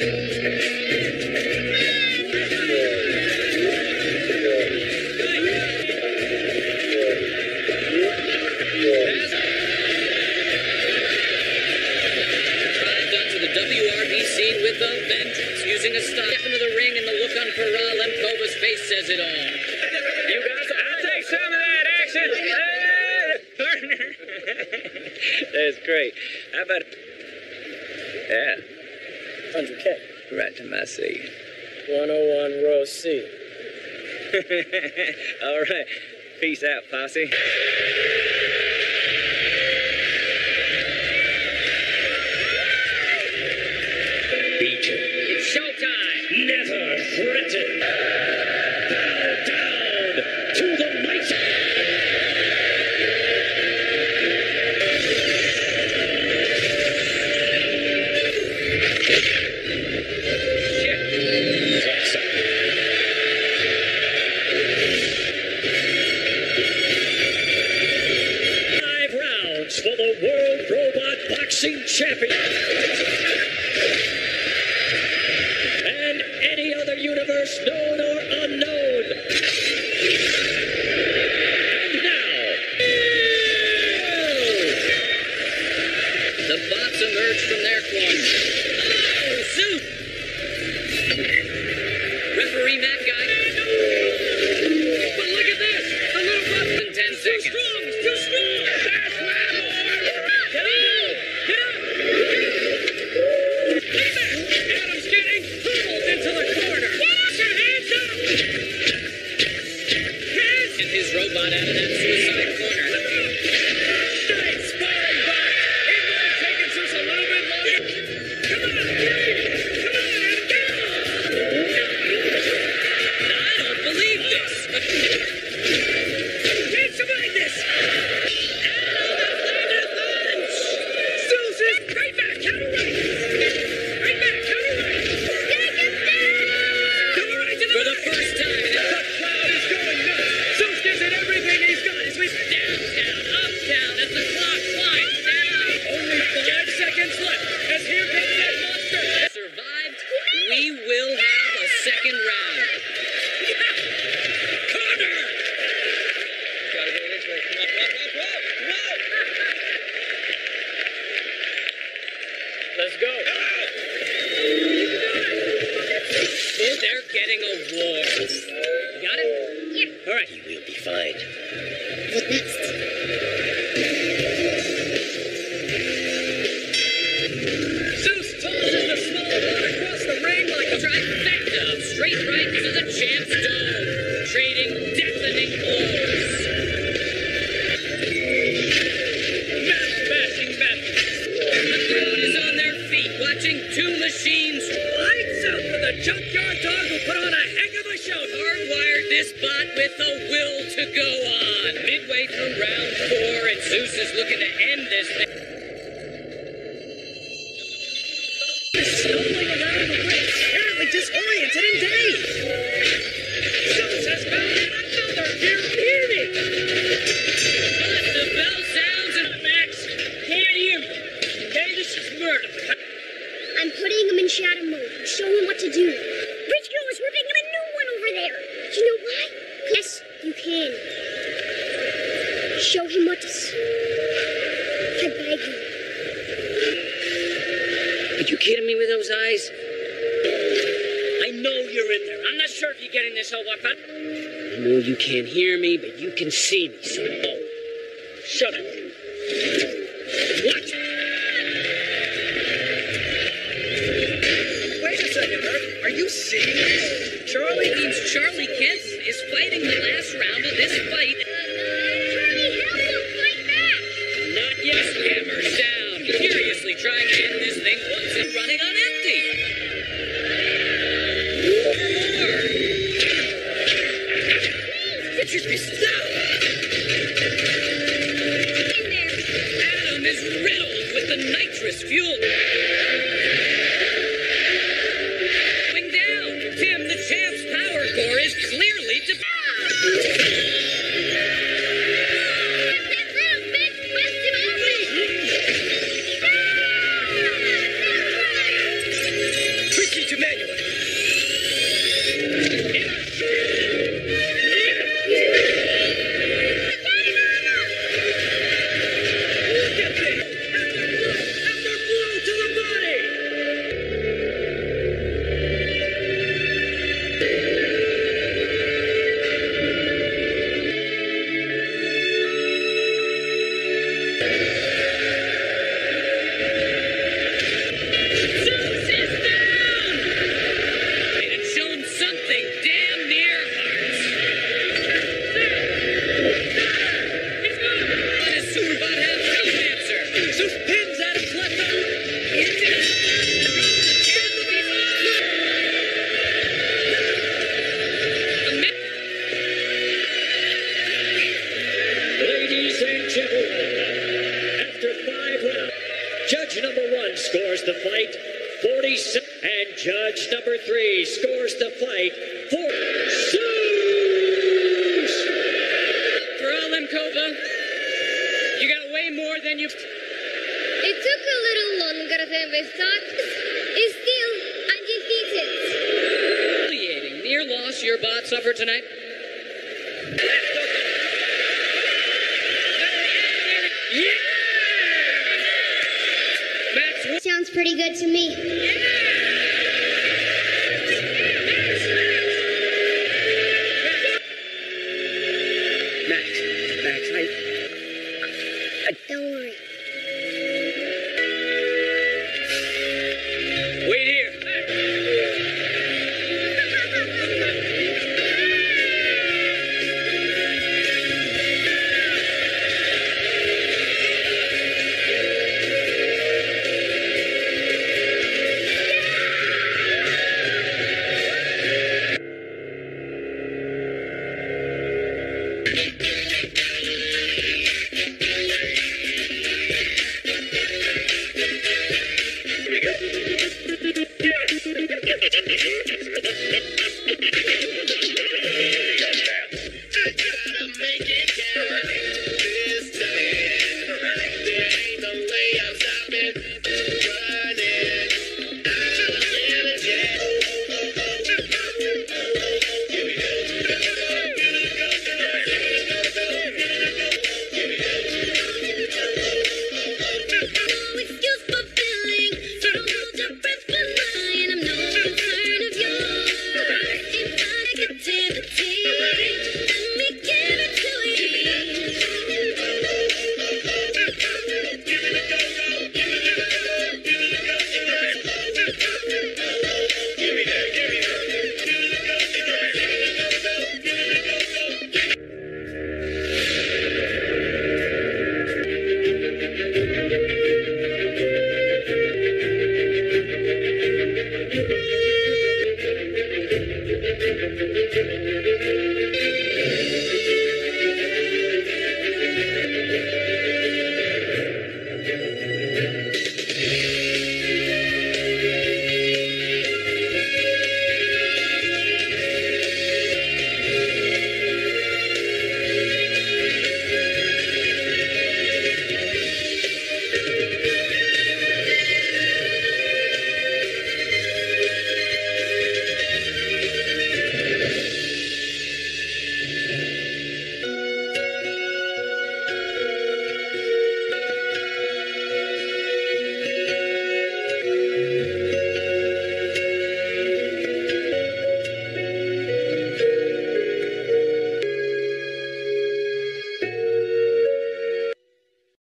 WRBC with a vengeance, using a step into the ring, and the look on Peral Lemkova's face says it all.
You guys, I'll take some of that action. Partner. That's great. How about... Yeah.
100K. Right to my seat.
101 row C.
All right. Peace out, posse.
never threaten. Bow down to the mighty. For the World Robot Boxing Champion and any other universe known or unknown. And now,
the bots emerge from their corner. Oh, Zeus! Referee that guy. But look at this! The little bot in 10 seconds. Too strong! Too strong! That's my boy! Get up! Get up! Stay back! Adam's getting pulled into the corner! Get your hands up! Hands! And his robot out of that suicide corner. Straight sparring back! It might have taken Zeus a little bit longer. Come on! Come on! And get him! I don't believe this! Can't survive this! Right back, counter right! Right back, counter right! Counter right to the for the first time, the crowd is going nuts! Zeus gives it everything he's got as we down, down, up, down, as the clock winds down! Only 5 seconds left, as here comes that monster! Survived, we will have a second round. Connor! Gotta go this way, come on, whoa! Let's go. Oh, they're getting a war. You got it? Yeah. All right.
He will be fine.
What next?
Zeus tosses the small bot across the ring like a trifecta of straight right to the champ's dome, trading deafening blows. Match-bashing battle. The crowd is on their feet, watching two machines. Lights out for the junkyard dog who put on a heck of a show. Hardwired this bot with the will to go on. Midway through round 4, and Zeus is looking to end this thing. Stumbling around the ring, apparently disoriented and dazed. Zeus has mounted another gear beating. But the bell sounds and Max can't hear me. Okay, this is murder.
I'm putting him in shadow mode. Show him what to do. Rich Girl is ripping him a new one over there. You know why? Yes, you can. Show him what to I beg you.
Are you kidding me with those eyes? I know you're in there. I'm not sure if you're getting this over, but I know you can't hear me, but you can see me. So, shut up. Watch it.
Wait a second, Bert. Are you seeing this?
Charlie means Charlie Kenton is fighting the last round of this fight.
Charlie, help him! Fight back!
Not yet. Hammers down. Furiously trying to end this thing once and running on empty. More. It should be stopped. Adam is riddled with the nitrous fuel. Going down. Tim, the champ's power core is clearly
Tricky to manual. Look at this! After blow to the body!
Judge number 1 scores the fight 47, and judge number 3 scores the fight 4. Zeus!
For all them, Cobra, you got way more than you...
It took a little longer than we thought. Still, undefeated.
Humiliating. Near loss your bot suffered tonight? Yeah!
Sounds pretty good to me.
Max,
Don't worry.